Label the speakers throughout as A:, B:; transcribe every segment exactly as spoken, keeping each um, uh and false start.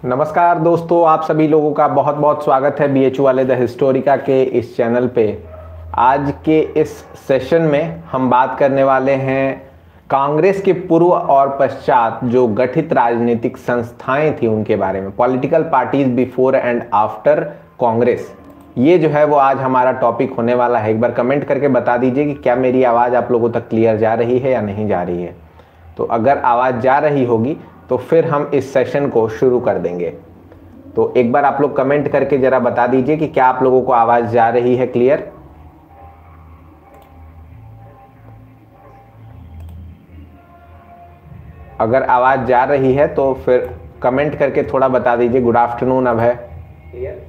A: नमस्कार दोस्तों, आप सभी लोगों का बहुत बहुत स्वागत है बीएचयू वाले द हिस्टोरिका के इस चैनल पे। आज के इस सेशन में हम बात करने वाले हैं कांग्रेस के पूर्व और पश्चात जो गठित राजनीतिक संस्थाएं थी उनके बारे में, political parties before and after Congress. ये जो है वो आज हमारा टॉपिक होने वाला है। एक बार कमेंट करके बता दीजिए कि क्या मेरी आवाज़ आप लोगों तक क्लियर जा रही है या नहीं जा रही है। तो अगर आवाज़ जा रही होगी तो फिर हम इस सेशन को शुरू कर देंगे। तो एक बार आप लोग कमेंट करके जरा बता दीजिए कि क्या आप लोगों को आवाज जा रही है क्लियर। अगर आवाज जा रही है तो फिर कमेंट करके थोड़ा बता दीजिए। गुड आफ्टरनून अब है क्लियर।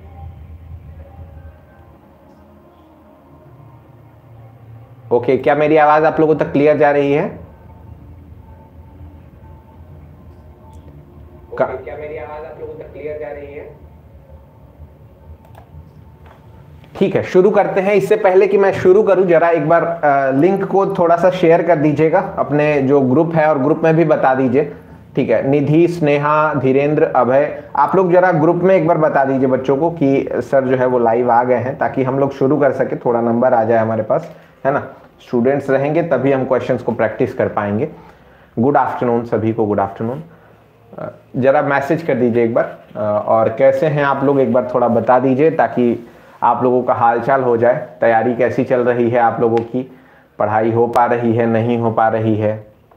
A: ओके, क्या मेरी आवाज आप लोगों तक क्लियर जा रही है? Okay, क्या मेरी आवाज आप लोगों तक क्लियर जा रही है? ठीक है, शुरू करते हैं। इससे पहले कि मैं शुरू करूं, जरा एक बार आ, लिंक को थोड़ा सा शेयर कर दीजिएगा अपने जो ग्रुप है, और ग्रुप में भी बता दीजिए। ठीक है, निधि, स्नेहा, धीरेन्द्र, अभय, आप लोग जरा ग्रुप में एक बार बता दीजिए बच्चों को कि सर जो है वो लाइव आ गए हैं, ताकि हम लोग शुरू कर सके, थोड़ा नंबर आ जाए हमारे पास, है ना। स्टूडेंट्स रहेंगे तभी हम क्वेश्चंस को प्रैक्टिस कर पाएंगे। गुड आफ्टरनून सभी को, गुड आफ्टरनून। जरा मैसेज कर दीजिए एक बार, और कैसे हैं आप लोग एक बार थोड़ा बता दीजिए, ताकि आप लोगों का हालचाल हो जाए। तैयारी कैसी चल रही है आप लोगों की? पढ़ाई हो पा रही है, नहीं हो पा रही है?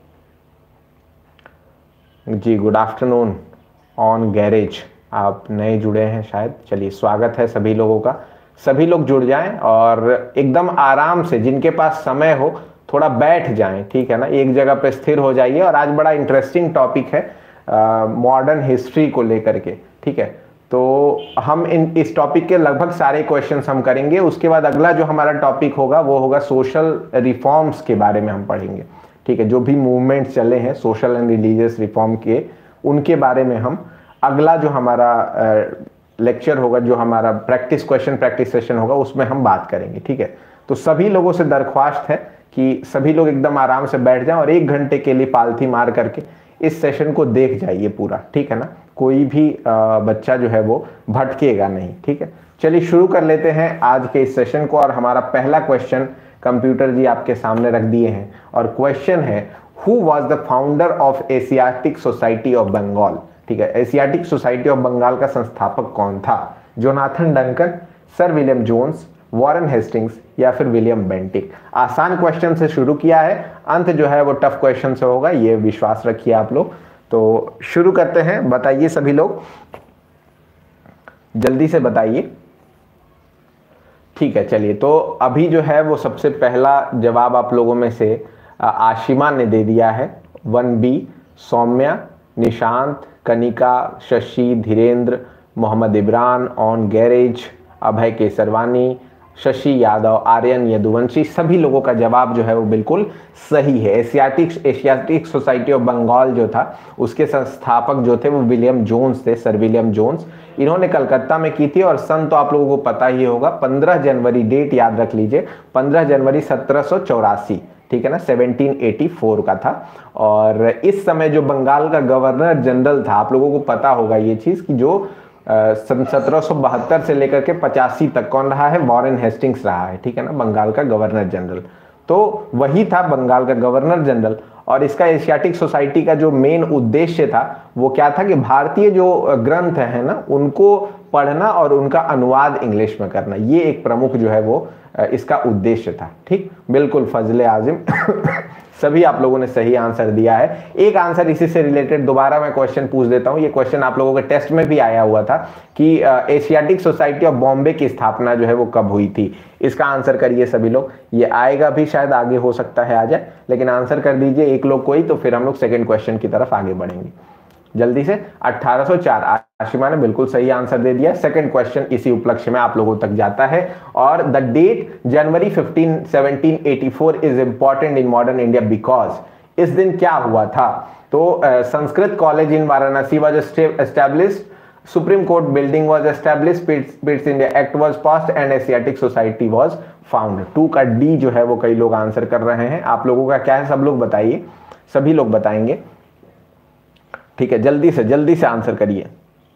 A: जी गुड आफ्टरनून ऑन गैरेज। आप नए जुड़े हैं शायद, चलिए स्वागत है सभी लोगों का। सभी लोग जुड़ जाएं और एकदम आराम से, जिनके पास समय हो थोड़ा बैठ जाएं, ठीक है ना, एक जगह पे स्थिर हो जाइए। और आज बड़ा इंटरेस्टिंग टॉपिक है मॉडर्न uh, हिस्ट्री को लेकर के, ठीक है। तो हम इन इस टॉपिक के लगभग सारे क्वेश्चंस हम करेंगे। उसके बाद अगला जो हमारा टॉपिक होगा वो होगा सोशल रिफॉर्म्स के बारे में हम पढ़ेंगे, ठीक है। जो भी मूवमेंट्स चले हैं सोशल एंड रिलीजियस रिफॉर्म के, उनके बारे में हम अगला जो हमारा लेक्चर uh, होगा, जो हमारा प्रैक्टिस क्वेश्चन प्रैक्टिस सेशन होगा, उसमें हम बात करेंगे, ठीक है। तो सभी लोगों से दरख्वास्त है कि सभी लोग एकदम आराम से बैठ जाएं और एक घंटे के लिए पालथी मार करके इस सेशन को देख जाइए पूरा, ठीक है ना। कोई भी आ, बच्चा जो है वो भटकेगा नहीं, ठीक है। चलिए शुरू कर लेते हैं आज के इस सेशन को। और हमारा पहला क्वेश्चन कंप्यूटर जी आपके सामने रख दिए हैं, और क्वेश्चन है, who was the founder of Asiatic society of Bengal? ठीक है, एशियाटिक सोसाइटी ऑफ बंगाल का संस्थापक कौन था? Jonathan Duncan, sir William Jones, Warren Hastings, या फिर विलियम बेंटिक? आसान क्वेश्चन से शुरू किया है, अंत जो है वो टफ क्वेश्चन से होगा, ये विश्वास रखिए आप लोग। तो शुरू करते हैं, बताइए सभी लोग, जल्दी से बताइए। ठीक है, चलिए। तो अभी जो है वो सबसे पहला जवाब आप लोगों में से आशिमा ने दे दिया है। वन बी, सौम्या, निशांत, कनिका, शशि, धीरेन्द्र, मोहम्मद इमरान, ऑन गैरेज, अभय केसरवानी, शशि यादव, आर्यन यदुवंशी, सभी लोगों का जवाब जो है वो बिल्कुल सही है। Asiatic Asiatic society of Bengal जो था, उसके संस्थापक जो थे वो विलियम जोन्स थे, सर विलियम जोन्स। इन्होंने कलकत्ता में की थी, और सन तो आप लोगों को पता ही होगा, पंद्रह जनवरी, डेट याद रख लीजिए, पंद्रह जनवरी सत्रह सौ चौरासी, ठीक है ना, सत्रह सौ चौरासी का था। और इस समय जो बंगाल का गवर्नर जनरल था, आप लोगों को पता होगा ये चीज कि जो सन सत्रह सौ बहत्तर से लेकर के पचासी तक कौन रहा है? वॉरेन हेस्टिंग्स रहा है, ठीक है ना, बंगाल का गवर्नर जनरल। तो वही था बंगाल का गवर्नर जनरल। और इसका एशियाटिक सोसाइटी का जो मेन उद्देश्य था वो क्या था कि भारतीय जो ग्रंथ है ना, उनको पढ़ना और उनका अनुवाद इंग्लिश में करना, ये एक प्रमुख जो है वो इसका उद्देश्य था। ठीक, बिल्कुल फजले आजिम सभी आप लोगों ने सही आंसर दिया है। एक आंसर इसी से रिलेटेड दोबारा मैं क्वेश्चन पूछ देता हूं। ये क्वेश्चन आप लोगों के टेस्ट में भी आया हुआ था कि एशियाटिक सोसाइटी ऑफ बॉम्बे की स्थापना जो है वो कब हुई थी? इसका आंसर करिए सभी लोग। ये आएगा भी, शायद आगे हो सकता है आ जाए, लेकिन आंसर कर दीजिए एक लोग कोई, तो फिर हम लोग सेकेंड क्वेश्चन की तरफ आगे बढ़ेंगे जल्दी से। अठारह सौ चार, आशिमा ने बिल्कुल सही आंसर दे दिया। सेकंड क्वेश्चन इसी उपलक्ष्य में आप लोगों तक जाता है। और the date January fifteen seventeen eighty four is important in modern India because, इस दिन क्या हुआ था? तो Sanskrit college in Varanasi was established, Supreme Court building was established, Pitt's India Act was passed and Asiatic Society was found. Two का D जो है वो कई लोग आंसर कर रहे हैं। आप लोगों का क्या है? सब लोग बताइए, सभी लोग बताएंगे, ठीक है। जल्दी से जल्दी से आंसर करिए।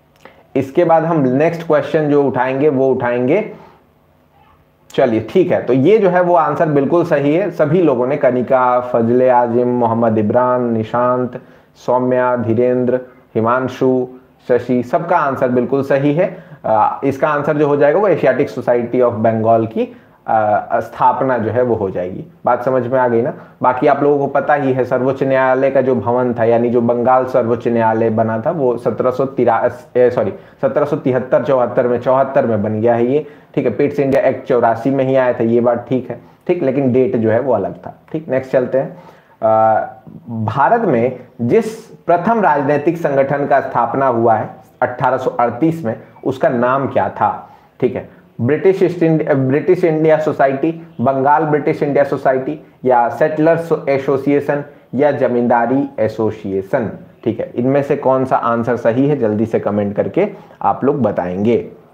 A: इसके बाद हम नेक्स्ट क्वेश्चन जो उठाएंगे वो उठाएंगे, चलिए ठीक है। तो ये जो है वो आंसर बिल्कुल सही है। सभी लोगों ने, कनिका, फजले आजिम, मोहम्मद इब्रान, निशांत, सौम्या, धीरेन्द्र, हिमांशु, शशि, सबका आंसर बिल्कुल सही है। आ, इसका आंसर जो हो जाएगा वो एशियाटिक सोसाइटी ऑफ बंगाल की आ, स्थापना जो है वो हो जाएगी। बात समझ में आ गई ना। बाकी आप लोगों को पता ही है सर्वोच्च न्यायालय का जो भवन था, यानी जो बंगाल सर्वोच्च न्यायालय बना था, वो सत्रह सौ तिरासी सॉरी सत्रह सौ तिहत्तर चौहत्तर में चौहत्तर में बन गया है ये, ठीक है। पिट्स इंडिया एक्ट चौरासी में ही आया था, ये बात ठीक है, ठीक, लेकिन डेट जो है वो अलग था, ठीक। नेक्स्ट चलते हैं। आ, भारत में जिस प्रथम राजनीतिक संगठन का स्थापना हुआ है अठारह सौ अड़तीस में, उसका नाम क्या था, ठीक है। British East India British India Society, Bengal British India Society, या सेटलर्स एसोसिएशन, या जमींदारी एसोसिएशन, ठीक है। इनमें से कौन सा आंसर सही है, जल्दी से कमेंट करके आप लोग बताएंगे।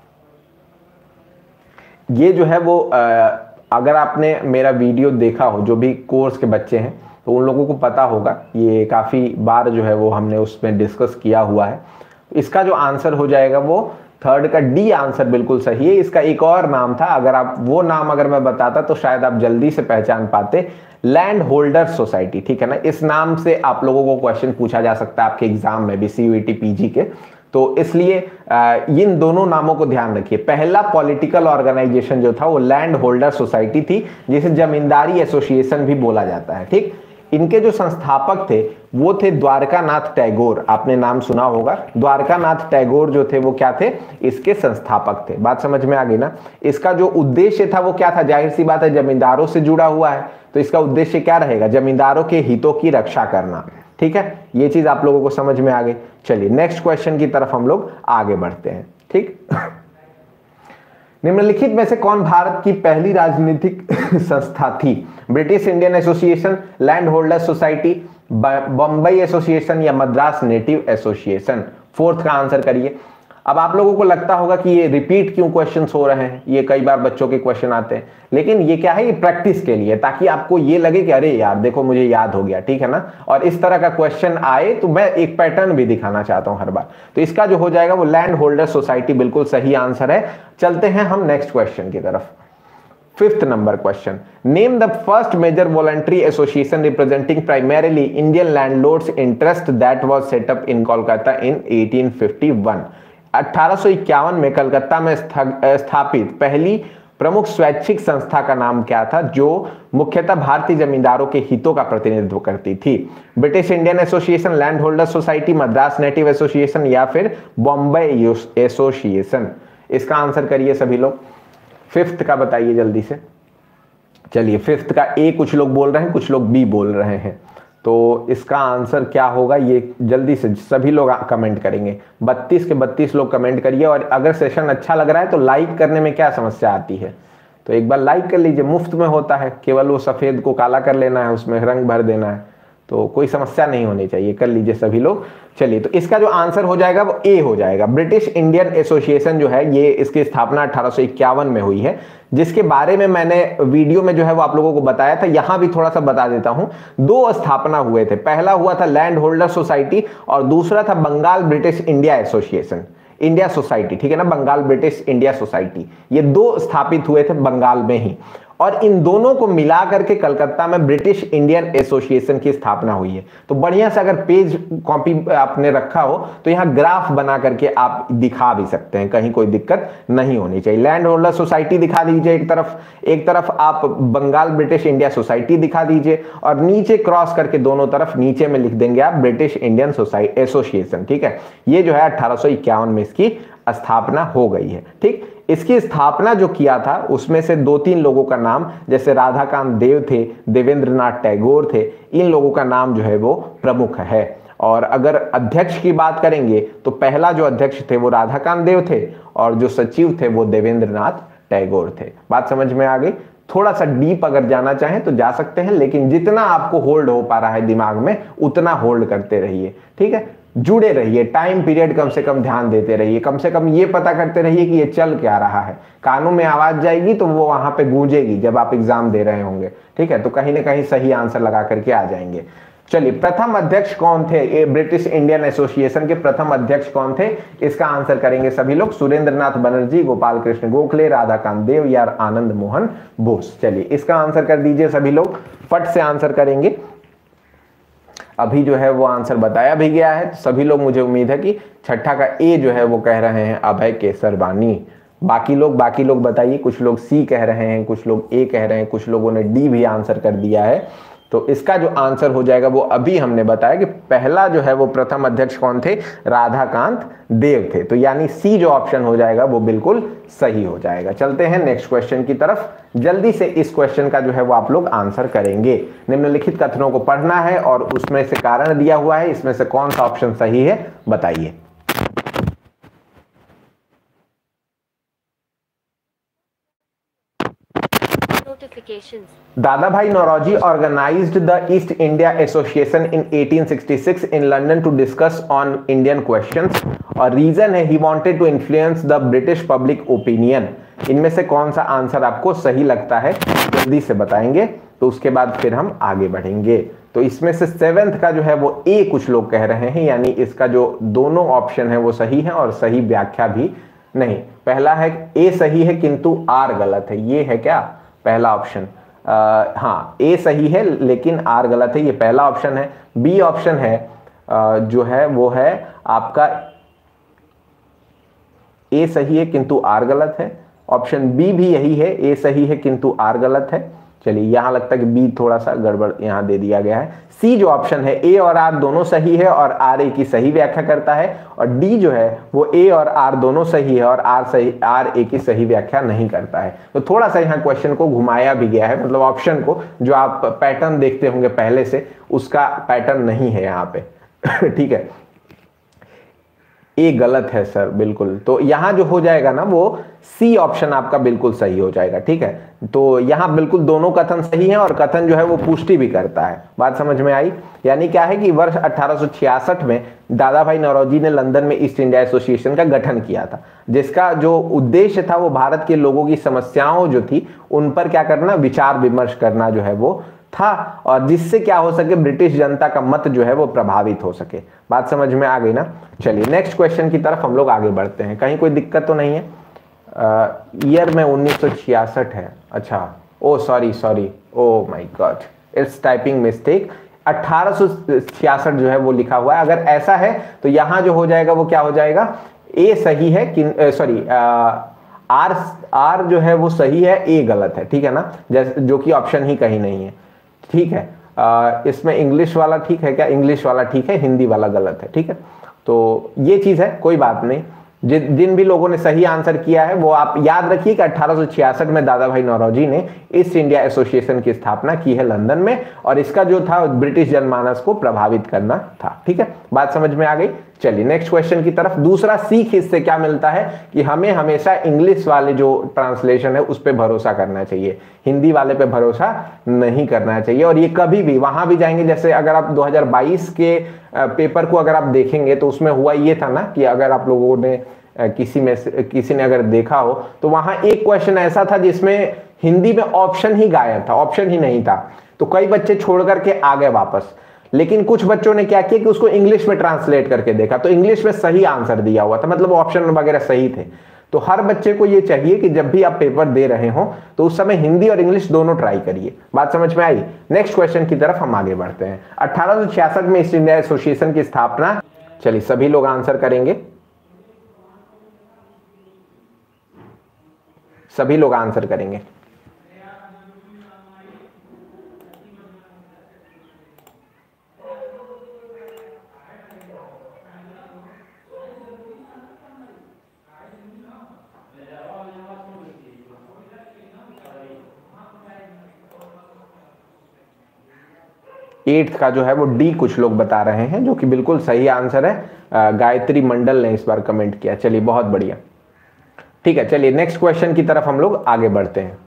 A: ये जो है वो आ, अगर आपने मेरा वीडियो देखा हो, जो भी कोर्स के बच्चे हैं, तो उन लोगों को पता होगा, ये काफी बार जो है वो हमने उसमें डिस्कस किया हुआ है। इसका जो आंसर हो जाएगा वो थर्ड का डी आंसर बिल्कुल सही है। इसका एक और नाम था, अगर आप वो नाम अगर मैं बताता तो शायद आप जल्दी से पहचान पाते, लैंड होल्डर सोसाइटी, ठीक है ना। इस नाम से आप लोगों को क्वेश्चन पूछा जा सकता है आपके एग्जाम में भी, सीयूईटी पीजी के, तो इसलिए इन दोनों नामों को ध्यान रखिए। पहला पॉलिटिकल ऑर्गेनाइजेशन जो था वो लैंड होल्डर सोसाइटी थी, जिसे जमींदारी एसोसिएशन भी बोला जाता है, ठीक। इनके जो संस्थापक थे वो थे द्वारकानाथ टैगोर, आपने नाम सुना होगा। द्वारकानाथ टैगोर जो थे वो क्या थे, इसके संस्थापक थे। बात समझ में आ गई ना। इसका जो उद्देश्य था वो क्या था, जाहिर सी बात है जमींदारों से जुड़ा हुआ है, तो इसका उद्देश्य क्या रहेगा, जमींदारों के हितों की रक्षा करना, ठीक है। ये चीज आप लोगों को समझ में आ गई। चलिए नेक्स्ट क्वेश्चन की तरफ हम लोग आगे बढ़ते हैं, ठीक। निम्नलिखित में से कौन भारत की पहली राजनीतिक संस्था थी, British Indian Association, land holder Society, Bombay association, या मद्रास नेटिव एसोसिएशन। फोर्थ का आंसर करिए। अब आप लोगों को लगता होगा कि ये रिपीट क्यों क्वेश्चंस हो रहे हैं, ये कई बार बच्चों के क्वेश्चन आते हैं, लेकिन ये क्या है, ये प्रैक्टिस के लिए, ताकि आपको ये लगे कि अरे यार देखो मुझे याद हो गया, ठीक है ना। और इस तरह का क्वेश्चन आए तो मैं एक पैटर्न भी दिखाना चाहता हूं हर बार। तो इसका जो हो जाएगा वो लैंड होल्डर सोसाइटी बिल्कुल सही आंसर है। चलते हैं हम नेक्स्ट क्वेश्चन की तरफ। Fifth number question, name the first major voluntary association representing primarily Indian landlords interest that was set up in Kolkata in eighteen fifty one. अठारह सौ इक्यावन में कलकत्ता में स्थापित पहली प्रमुख स्वैच्छिक संस्था का नाम क्या था, जो मुख्यतः भारतीय जमींदारों के हितों का प्रतिनिधित्व करती थी। British Indian Association, land holder Society, Madras native Association, या फिर बॉम्बे एसोसिएशन। इसका आंसर करिए सभी लोग। फिफ्थ का बताइए जल्दी से। चलिए फिफ्थ का ए कुछ लोग बोल रहे हैं, कुछ लोग बी बोल रहे हैं, तो इसका आंसर क्या होगा ये जल्दी से सभी लोग कमेंट करेंगे। बत्तीस के बत्तीस लोग कमेंट करिए। और अगर सेशन अच्छा लग रहा है तो लाइक करने में क्या समस्या आती है, तो एक बार लाइक कर लीजिए, मुफ्त में होता है, केवल वो सफेद को काला कर लेना है, उसमें रंग भर देना है, तो कोई समस्या नहीं होनी चाहिए, कर लीजिए सभी लोग। चलिए तो इसका जो आंसर हो जाएगा वो ए हो जाएगा। ब्रिटिश इंडियन एसोसिएशन जो है ये इसकी स्थापना अठारह सौ इक्यावन में हुई है, जिसके बारे में मैंने वीडियो में जो है वो आप लोगों को बताया था, यहां भी थोड़ा सा बता देता हूं। दो स्थापना हुए थे, पहला हुआ था लैंड होल्डर सोसाइटी और दूसरा था Bengal British India Association, India Society, ठीक है ना, बंगाल ब्रिटिश इंडिया सोसाइटी। ये दो स्थापित हुए थे बंगाल में ही, और इन दोनों को मिला करके कलकत्ता में ब्रिटिश इंडियन एसोसिएशन की स्थापना हुई है। तो बढ़िया से अगर पेज कॉपी आपने रखा हो तो यहां ग्राफ बना करके आप दिखा भी सकते हैं, कहीं कोई दिक्कत नहीं होनी चाहिए। लैंड होल्डर सोसाइटी दिखा दीजिए एक तरफ, एक तरफ आप बंगाल ब्रिटिश इंडिया सोसाइटी दिखा दीजिए, और नीचे क्रॉस करके दोनों तरफ नीचे में लिख देंगे आप ब्रिटिश इंडियन सोसाइटी एसोसिएशन, ठीक है। ये जो है अठारह सौ इक्यावन में इसकी स्थापना हो गई है, ठीक। इसकी स्थापना जो किया था उसमें से दो तीन लोगों का नाम, जैसे राधाकांत देव थे, देवेंद्रनाथ टैगोर थे, इन लोगों का नाम जो है वो प्रमुख है। और अगर अध्यक्ष की बात करेंगे तो पहला जो अध्यक्ष थे वो राधाकांत देव थे, और जो सचिव थे वो देवेंद्रनाथ टैगोर थे। बात समझ में आ गई। थोड़ा सा डीप अगर जाना चाहें तो जा सकते हैं, लेकिन जितना आपको होल्ड हो पा रहा है दिमाग में उतना होल्ड करते रहिए, ठीक है। जुड़े रहिए, टाइम पीरियड कम से कम ध्यान देते रहिए, कम से कम ये पता करते रहिए कि ये चल क्या रहा है। कानों में आवाज जाएगी तो वो वहां पे गूंजेगी जब आप एग्जाम दे रहे होंगे, ठीक है। तो कहीं ना कहीं सही आंसर लगा करके आ जाएंगे। चलिए, प्रथम अध्यक्ष कौन थे? ये ब्रिटिश इंडियन एसोसिएशन के प्रथम अध्यक्ष कौन थे? इसका आंसर करेंगे सभी लोग। सुरेंद्रनाथ बनर्जी, गोपाल कृष्ण गोखले, राधाकांत देव या आनंद मोहन बोस। चलिए, इसका आंसर कर दीजिए सभी लोग, फट से आंसर करेंगे। अभी जो है वो आंसर बताया भी गया है, सभी लोग, मुझे उम्मीद है कि छठा का ए जो है वो कह रहे हैं अभय केसरवानी। बाकी लोग बाकी लोग बताइए, कुछ लोग सी कह रहे हैं, कुछ लोग ए कह रहे हैं, कुछ लोगों ने डी भी आंसर कर दिया है। तो इसका जो आंसर हो जाएगा वो अभी हमने बताया कि पहला जो है वो प्रथम अध्यक्ष कौन थे? राधाकांत देव थे। तो यानी सी जो ऑप्शन हो जाएगा वो बिल्कुल सही हो जाएगा। चलते हैं नेक्स्ट क्वेश्चन की तरफ। जल्दी से इस क्वेश्चन का जो है वो आप लोग आंसर करेंगे। निम्नलिखित कथनों को पढ़ना है और उसमें से कारण दिया हुआ है, इसमें से कौन सा ऑप्शन सही है बताइए। Dadabhai Naoroji organized the East India Association in eighteen sixty-six in London to discuss on Indian questions. और रीजन है he wanted to influence the British public opinion। इनमें से कौन सा आंसर आपको सही लगता है जल्दी से बताएंगे, तो उसके बाद फिर हम आगे बढ़ेंगे। तो इसमें से सेवेंथ का जो है वो ए कुछ लोग कह रहे हैं, यानी इसका जो दोनों ऑप्शन है वो सही है और सही व्याख्या भी नहीं। पहला है ए सही है किंतु आर गलत है, ये है क्या पहला ऑप्शन? हाँ, ए सही है लेकिन आर गलत है, ये पहला ऑप्शन है। बी ऑप्शन है आ, जो है वो है आपका ए सही है किंतु आर गलत है। ऑप्शन बी भी यही है, ए सही है किंतु आर गलत है। चलिए, यहां लगता है कि बी थोड़ा सा गड़बड़ यहां दे दिया गया है। सी जो ऑप्शन है ए और आर दोनों सही है और आर ए की सही व्याख्या करता है, और डी जो है वो ए और आर दोनों सही है और आर सही आर ए की सही व्याख्या नहीं करता है। तो थोड़ा सा यहाँ क्वेश्चन को घुमाया भी गया है, मतलब ऑप्शन को जो आप पैटर्न देखते होंगे पहले से, उसका पैटर्न नहीं है यहाँ पे। ठीक है, ए गलत है सर, बिल्कुल। तो यहां जो हो जाएगा ना वो सी ऑप्शन आपका बिल्कुल सही हो जाएगा। ठीक है, तो यहां बिल्कुल दोनों कथन सही हैं और कथन जो है वो पुष्टि भी करता है। बात समझ में आई? यानी क्या है कि वर्ष अठारह सौ छियासठ में दादाभाई नौरोजी ने लंदन में ईस्ट इंडिया एसोसिएशन का गठन किया था, जिसका जो उद्देश्य था वो भारत के लोगों की समस्याओं जो थी उन पर क्या करना, विचार विमर्श करना जो है वो था, और जिससे क्या हो सके, ब्रिटिश जनता का मत जो है वो प्रभावित हो सके। बात समझ में आ गई ना? चलिए नेक्स्ट क्वेश्चन की तरफ हम लोग आगे बढ़ते हैं। कहीं कोई दिक्कत तो नहीं है? ईयर में उन्नीस सौ छियासठ है। अच्छा, oh sorry sorry, oh my god, it's typing mistake. अठारह सौ छियासठ जो है वो लिखा हुआ है। अगर ऐसा है तो यहां जो हो जाएगा वो क्या हो जाएगा, ए सही है कि सॉरी आर आर जो है वो सही है, ए गलत है। ठीक है ना, जैसे जो कि ऑप्शन ही कहीं नहीं है। ठीक है, आ, इसमें इंग्लिश वाला ठीक है क्या? इंग्लिश वाला ठीक है, हिंदी वाला गलत है। ठीक है, तो ये चीज है, कोई बात नहीं। जिन जिन भी लोगों ने सही आंसर किया है वो आप याद रखिए कि अठारह सौ छियासठ में दादाभाई नौरोजी ने ईस्ट इंडिया एसोसिएशन की स्थापना की है लंदन में, और इसका जो था ब्रिटिश जनमानस को प्रभावित करना था। ठीक है, बात समझ में आ गई? चलिए नेक्स्ट क्वेश्चन की तरफ। दूसरा सीख इससे क्या मिलता है कि हमें हमेशा इंग्लिश वाले जो ट्रांसलेशन है उस पर भरोसा करना चाहिए, हिंदी वाले पे भरोसा नहीं करना चाहिए। और ये कभी भी वहां भी जाएंगे, जैसे अगर आप दो हज़ार बाईस के पेपर को अगर आप देखेंगे तो उसमें हुआ ये था ना कि अगर आप लोगों ने किसी में किसी ने अगर देखा हो तो वहां एक क्वेश्चन ऐसा था जिसमें हिंदी में ऑप्शन ही गायब था, ऑप्शन ही नहीं था। तो कई बच्चे छोड़ करके आ गए वापस, लेकिन कुछ बच्चों ने क्या किया कि उसको इंग्लिश में ट्रांसलेट करके देखा, तो इंग्लिश में सही आंसर दिया हुआ था, मतलब ऑप्शन वगैरह सही थे। तो हर बच्चे को ये चाहिए कि जब भी आप पेपर दे रहे हो तो उस समय हिंदी और इंग्लिश दोनों ट्राई करिए। बात समझ में आई? नेक्स्ट क्वेश्चन की तरफ हम आगे बढ़ते हैं। अठारह सौ छियासठ में ईस्ट इंडिया एसोसिएशन की स्थापना, चलिए सभी लोग आंसर करेंगे, सभी लोग आंसर करेंगे। एट्थ का जो है वो डी कुछ लोग बता रहे हैं, जो कि बिल्कुल सही आंसर है। गायत्री मंडल ने इस बार कमेंट किया। चलिए बहुत बढ़िया, ठीक है। चलिए नेक्स्ट क्वेश्चन की तरफ हम लोग आगे बढ़ते हैं।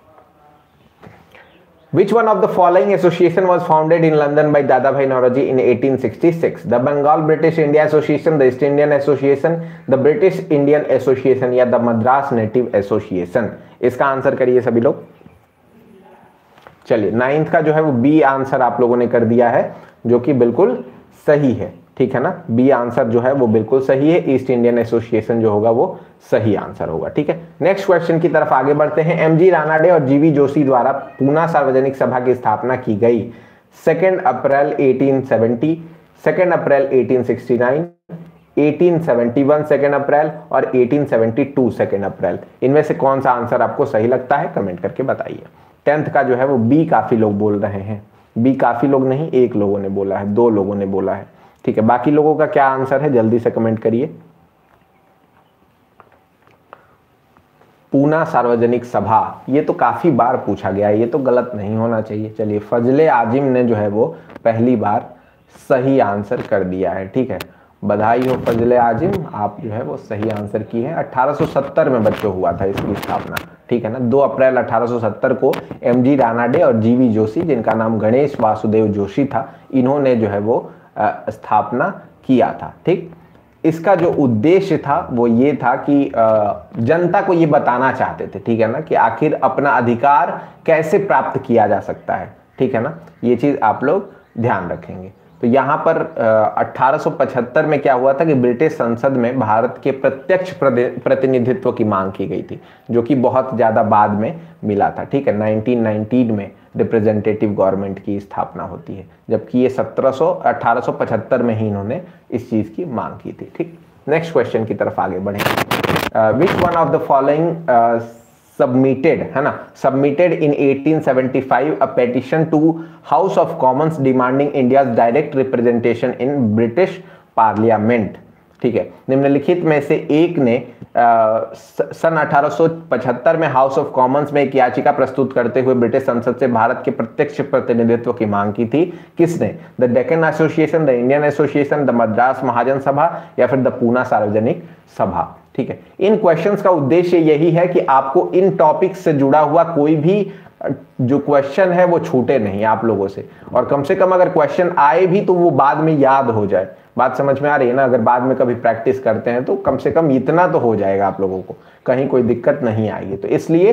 A: Which one of the following association was founded in London by Dadabhai Naoroji in eighteen sixty-six? The Bengal British India Association, the East Indian Association, the British Indian Association या the Madras Native Association? इसका answer करिए सभी लोग। चलिए ninth का जो है वो बी आंसर आप लोगों ने कर दिया है। जो कि बिल्कुल सही है, ठीक है ना। बी आंसर जो है वो बिल्कुल सही है, ईस्ट इंडियन एसोसिएशन जो होगा वो सही आंसर होगा, ठीक है। नेक्स्ट क्वेश्चन की तरफ आगे बढ़ते हैं। एमजी रानाडे और जीवी जोशी द्वारा पूना सार्वजनिक सभा की स्थापना की गई सेकेंड अप्रैल अठारह सौ सत्तर, सेकेंड अप्रैल अठारह सौ उनहत्तर, अठारह सौ इकहत्तर सेकेंड अप्रैल और अठारह सौ बहत्तर सेकेंड अप्रैल, इनमें से कौन सा आंसर आपको सही लगता है कमेंट करके बताइए। टेंथ का जो है वो बी काफी लोग बोल रहे हैं, बी काफी लोग नहीं, एक लोगों ने बोला है, दो लोगों ने बोला है, ठीक है। बाकी लोगों का क्या आंसर है जल्दी से कमेंट करिए। पूना सार्वजनिक सभा, ये तो काफी बार पूछा गया है, ये तो गलत नहीं होना चाहिए। चलिए, फजले आजिम ने जो है वो पहली बार सही आंसर कर दिया है, ठीक है। बधाई हो फजले आजिम, आप जो है वो सही आंसर की है। अठारह सौ सत्तर में बच्चों हुआ था इसकी स्थापना, ठीक है ना। दो अप्रैल अठारह सौ सत्तर को एमजी रानाडे और जीवी जोशी, जिनका नाम गणेश वासुदेव जोशी था, इन्होंने जो है वो स्थापना किया था, ठीक। इसका जो उद्देश्य था वो ये था कि जनता को ये बताना चाहते थे, ठीक है ना, कि आखिर अपना अधिकार कैसे प्राप्त किया जा सकता है, ठीक है ना। ये चीज आप लोग ध्यान रखेंगे। तो यहाँ पर अठारह सौ पचहत्तर में क्या हुआ था कि ब्रिटिश संसद में भारत के प्रत्यक्ष प्रतिनिधित्व की मांग की गई थी, जो कि बहुत ज्यादा बाद में मिला था, ठीक है। नाइनटीन नाइनटीन में रिप्रेजेंटेटिव गवर्नमेंट की स्थापना होती है, जबकि ये सत्रह सौ अठारह सौ पचहत्तर में ही इन्होंने इस चीज की मांग की थी, ठीक। नेक्स्ट क्वेश्चन की तरफ आगे बढ़ेंगे। Which one of the following submitted, है ना, सबमिटेड इन अठारह सौ पचहत्तर a petition to House of Commons demanding India's direct representation in British parliament, ठीक है। निम्नलिखित में से एक ने आ, सन अठारह सौ पचहत्तर में हाउस ऑफ कॉमन्स में एक याचिका प्रस्तुत करते हुए ब्रिटिश संसद से भारत के प्रत्यक्ष प्रतिनिधित्व की मांग की थी। किसने? The Deccan Association, the Indian Association, the Madras Mahajan Sabha या फिर द पूना सार्वजनिक सभा, ठीक है। इन क्वेश्चंस का उद्देश्य यही है कि आपको इन टॉपिक्स से जुड़ा हुआ कोई भी जो क्वेश्चन है वो छूटे नहीं आप लोगों से, और कम से कम अगर क्वेश्चन आए भी तो वो बाद में याद हो जाए। बात समझ में आ रही है ना? अगर बाद में कभी प्रैक्टिस करते हैं तो कम से कम इतना तो हो जाएगा आप लोगों को, कहीं कोई दिक्कत नहीं आएगी। तो इसलिए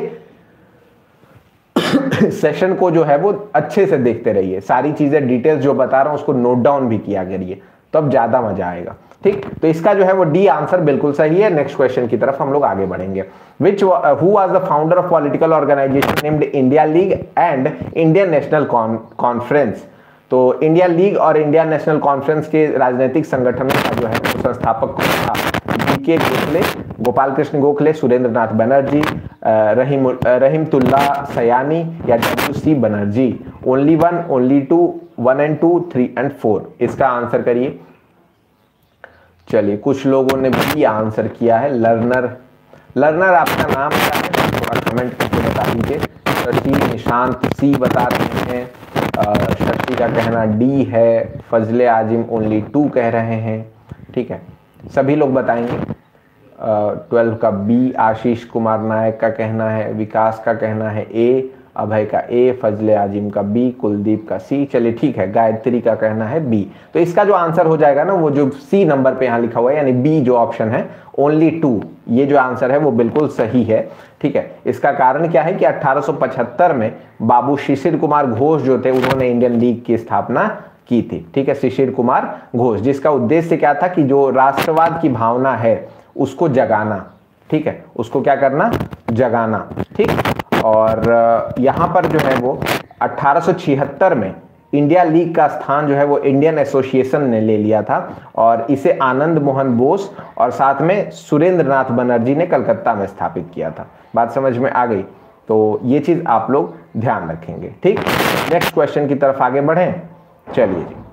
A: सेशन को जो है वो अच्छे से देखते रहिए, सारी चीजें डिटेल्स जो बता रहा हूं उसको नोट डाउन भी किया करिए, तब ज्यादा मजा आएगा, ठीक। तो इसका जो है वो डी आंसर बिल्कुल सही है। नेक्स्ट क्वेश्चन की तरफ हम लोग आगे बढ़ेंगे। Which who was the founder of political organization named India League and Indian National Conference? तो इंडिया लीग और इंडिया नेशनल कॉन्फ्रेंस के राजनीतिक संगठन का जो है वो संस्थापक कौन था? बी के गोखले, गोपाल कृष्ण गोखले, सुरेंद्र नाथ बनर्जी, रहीम रहीमतुल्ला सयानी या W C Banerjee? Only one, only two, one and two, three and four, इसका आंसर करिए। चलिए, कुछ लोगों ने भी आंसर किया है लर्नर। लर्नर आपका नाम क्या है? थोड़ा कमेंट करके बता दीजिए। शशि, निशांत सी बता रहे हैं, शशि का कहना डी है, फजले आजिम ओनली टू कह रहे हैं, ठीक है, सभी लोग बताएंगे। ट्वेल्व का बी, आशीष कुमार नायक का कहना है, विकास का कहना है ए, अभय का ए, फजले आजिम का बी, कुलदीप का सी। चलिए ठीक है, गायत्री का कहना है बी। तो इसका जो आंसर हो जाएगा ना, वो जो सी नंबर पे यहाँ लिखा हुआ है, यानी बी जो ऑप्शन है ओनली टू, ये जो आंसर है वो बिल्कुल सही है, ठीक है। इसका कारण क्या है कि अठारह सौ पचहत्तर में बाबू शिशिर कुमार घोष जो थे, उन्होंने इंडियन लीग की स्थापना की थी, ठीक है, शिशिर कुमार घोष, जिसका उद्देश्य क्या था कि जो राष्ट्रवाद की भावना है उसको जगाना, ठीक है, उसको क्या करना? जगाना, ठीक। और यहाँ पर जो है वो अठारह सौ छिहत्तर में इंडिया लीग का स्थान जो है वो इंडियन एसोसिएशन ने ले लिया था, और इसे आनंद मोहन बोस और साथ में सुरेंद्र नाथ बनर्जी ने कलकत्ता में स्थापित किया था। बात समझ में आ गई? तो ये चीज आप लोग ध्यान रखेंगे, ठीक। नेक्स्ट क्वेश्चन की तरफ आगे बढ़ें। चलिए जी,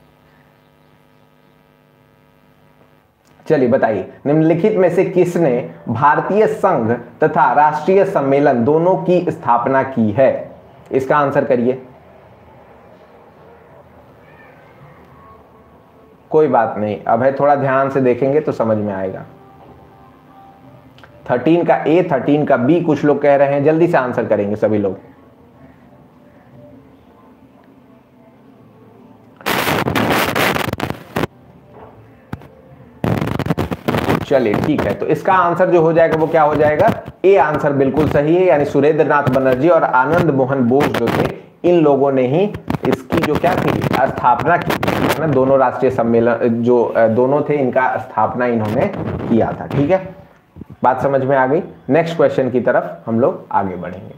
A: चलिए बताइए, निम्नलिखित में से किसने भारतीय संघ तथा राष्ट्रीय सम्मेलन दोनों की स्थापना की है? इसका आंसर करिए। कोई बात नहीं, अब है थोड़ा ध्यान से देखेंगे तो समझ में आएगा। थर्टीन का ए, थर्टीन का बी कुछ लोग कह रहे हैं, जल्दी से आंसर करेंगे सभी लोग। चलिए ठीक है, तो इसका आंसर जो हो जाएगा वो क्या हो जाएगा? ए आंसर बिल्कुल सही है, यानी सुरेंद्र नाथ बनर्जी और आनंद मोहन बोस जो थे, इन लोगों ने ही इसकी की जो क्या थी, स्थापना की थी ना। दोनों राष्ट्रीय सम्मेलन जो दोनों थे, इनका स्थापना इन्होंने किया था। ठीक है, बात समझ में आ गई। नेक्स्ट क्वेश्चन की तरफ हम लोग आगे बढ़ेंगे।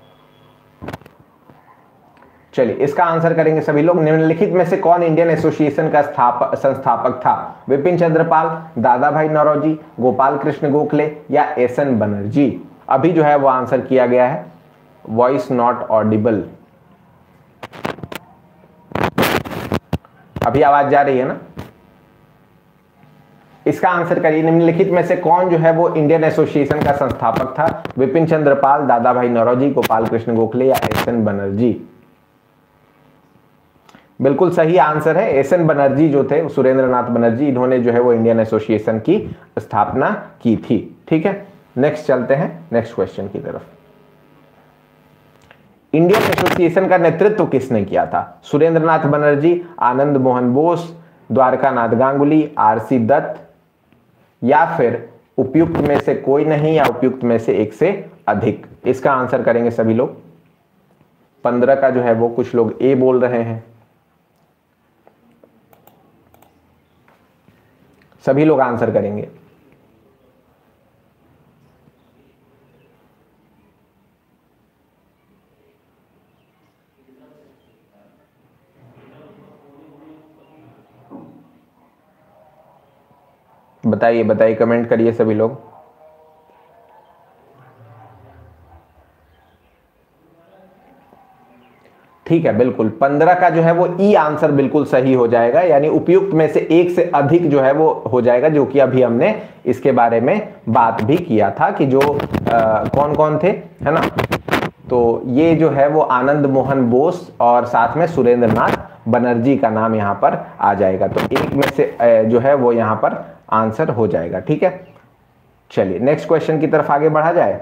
A: चलिए इसका आंसर करेंगे सभी लोग। निम्नलिखित में से कौन इंडियन एसोसिएशन का स्थापक संस्थापक था? विपिन चंद्र पाल, दादा भाई नौरोजी, गोपाल कृष्ण गोखले या एस एन बनर्जी? अभी जो है वो आंसर किया गया है। Voice not audible. अभी आवाज जा रही है ना? इसका आंसर करिए। निम्नलिखित में से कौन जो है वो इंडियन एसोसिएशन का संस्थापक था? विपिन चंद्र पाल, दादा भाई नौरोजी, गोपाल कृष्ण गोखले या एस एन बनर्जी? बिल्कुल सही आंसर है एस एन बनर्जी जो थे, सुरेंद्र नाथ बनर्जी, इन्होंने जो है वो इंडियन एसोसिएशन की स्थापना की थी। ठीक है, नेक्स्ट चलते हैं नेक्स्ट क्वेश्चन की तरफ। इंडियन एसोसिएशन का नेतृत्व किसने किया था? सुरेंद्र नाथ बनर्जी, आनंद मोहन बोस, द्वारका नाथ गांगुली, आरसी दत्त या फिर उपयुक्त में से कोई नहीं या उपयुक्त में से एक से अधिक? इसका आंसर करेंगे सभी लोग। पंद्रह का जो है वो कुछ लोग ए बोल रहे हैं, सभी लोग आंसर करेंगे। बताइए बताइए, कमेंट करिए सभी लोग। ठीक है, बिल्कुल पंद्रह का जो है वो ई आंसर बिल्कुल सही हो जाएगा, यानी उपयुक्त में से एक से अधिक जो है वो हो जाएगा, जो कि अभी हमने इसके बारे में बात भी किया था कि जो आ, कौन कौन थे, है ना। तो ये जो है वो आनंद मोहन बोस और साथ में सुरेंद्र नाथ बनर्जी का नाम यहाँ पर आ जाएगा। तो एक में से जो है वो यहाँ पर आंसर हो जाएगा। ठीक है, चलिए नेक्स्ट क्वेश्चन की तरफ आगे बढ़ा जाए।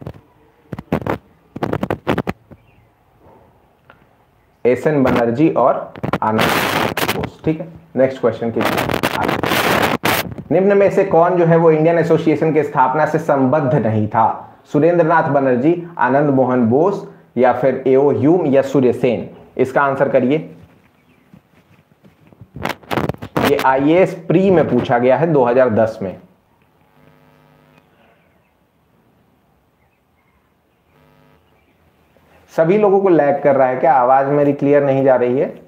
A: एस एन बनर्जी और आनंद बोस। ठीक है, नेक्स्ट क्वेश्चन की तरफ आगे। निम्न में से कौन जो है वो इंडियन एसोसिएशन की स्थापना से संबद्ध नहीं था? सुरेंद्र नाथ बनर्जी, आनंद मोहन बोस या फिर एओ ह्यूम या सूर्य सेन? इसका आंसर करिए। ये आई ए एस प्री में पूछा गया है दो हज़ार दस में। सभी लोगों को लैग कर रहा है क्या? आवाज मेरी क्लियर नहीं जा रही है?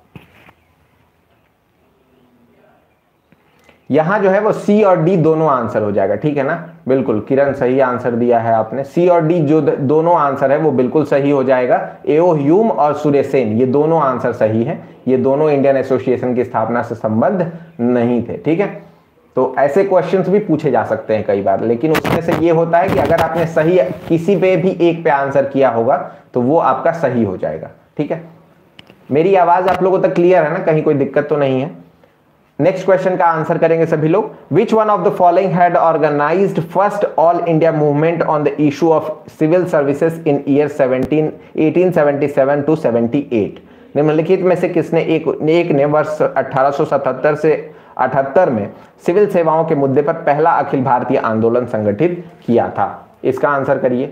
A: यहां जो है वो सी और डी दोनों आंसर हो जाएगा। ठीक है ना, बिल्कुल किरण सही आंसर दिया है आपने। सी और डी जो दोनों आंसर है वो बिल्कुल सही हो जाएगा। एओ ह्यूम और सूर्य सेन ये दोनों आंसर सही है। ये दोनों इंडियन एसोसिएशन की स्थापना से संबद्ध नहीं थे। ठीक है, तो ऐसे क्वेश्चंस भी पूछे जा सकते हैं कई बार, लेकिन उसमें से ये होता है कि अगर आपने सही किसी पे भी एक पे आंसर किया होगा तो वो आपका सही हो जाएगा। ठीक है, मेरी आवाज आप लोगों तक क्लियर है ना? कहीं कोई दिक्कत तो नहीं है? नेक्स्ट क्वेश्चन का आंसर करेंगे सभी लोग। Which one of the following had organized first all India movement on the issue of civil services in year seventeen eighteen seventy seven to seventy eight? निम्नलिखित में से किसने एक एक ने वर्ष अठारह सौ सतहत्तर से अठहत्तर में सिविल सेवाओं के मुद्दे पर पहला अखिल भारतीय आंदोलन संगठित किया था? इसका आंसर करिए।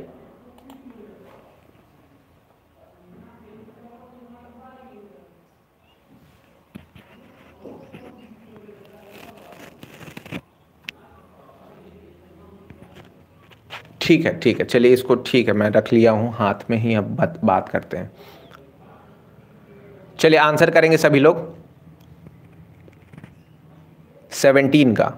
A: ठीक है ठीक है, चलिए इसको ठीक है मैं रख लिया हूं हाथ में ही। अब बात बात करते हैं। चलिए आंसर करेंगे सभी लोग। सेवनटीन का।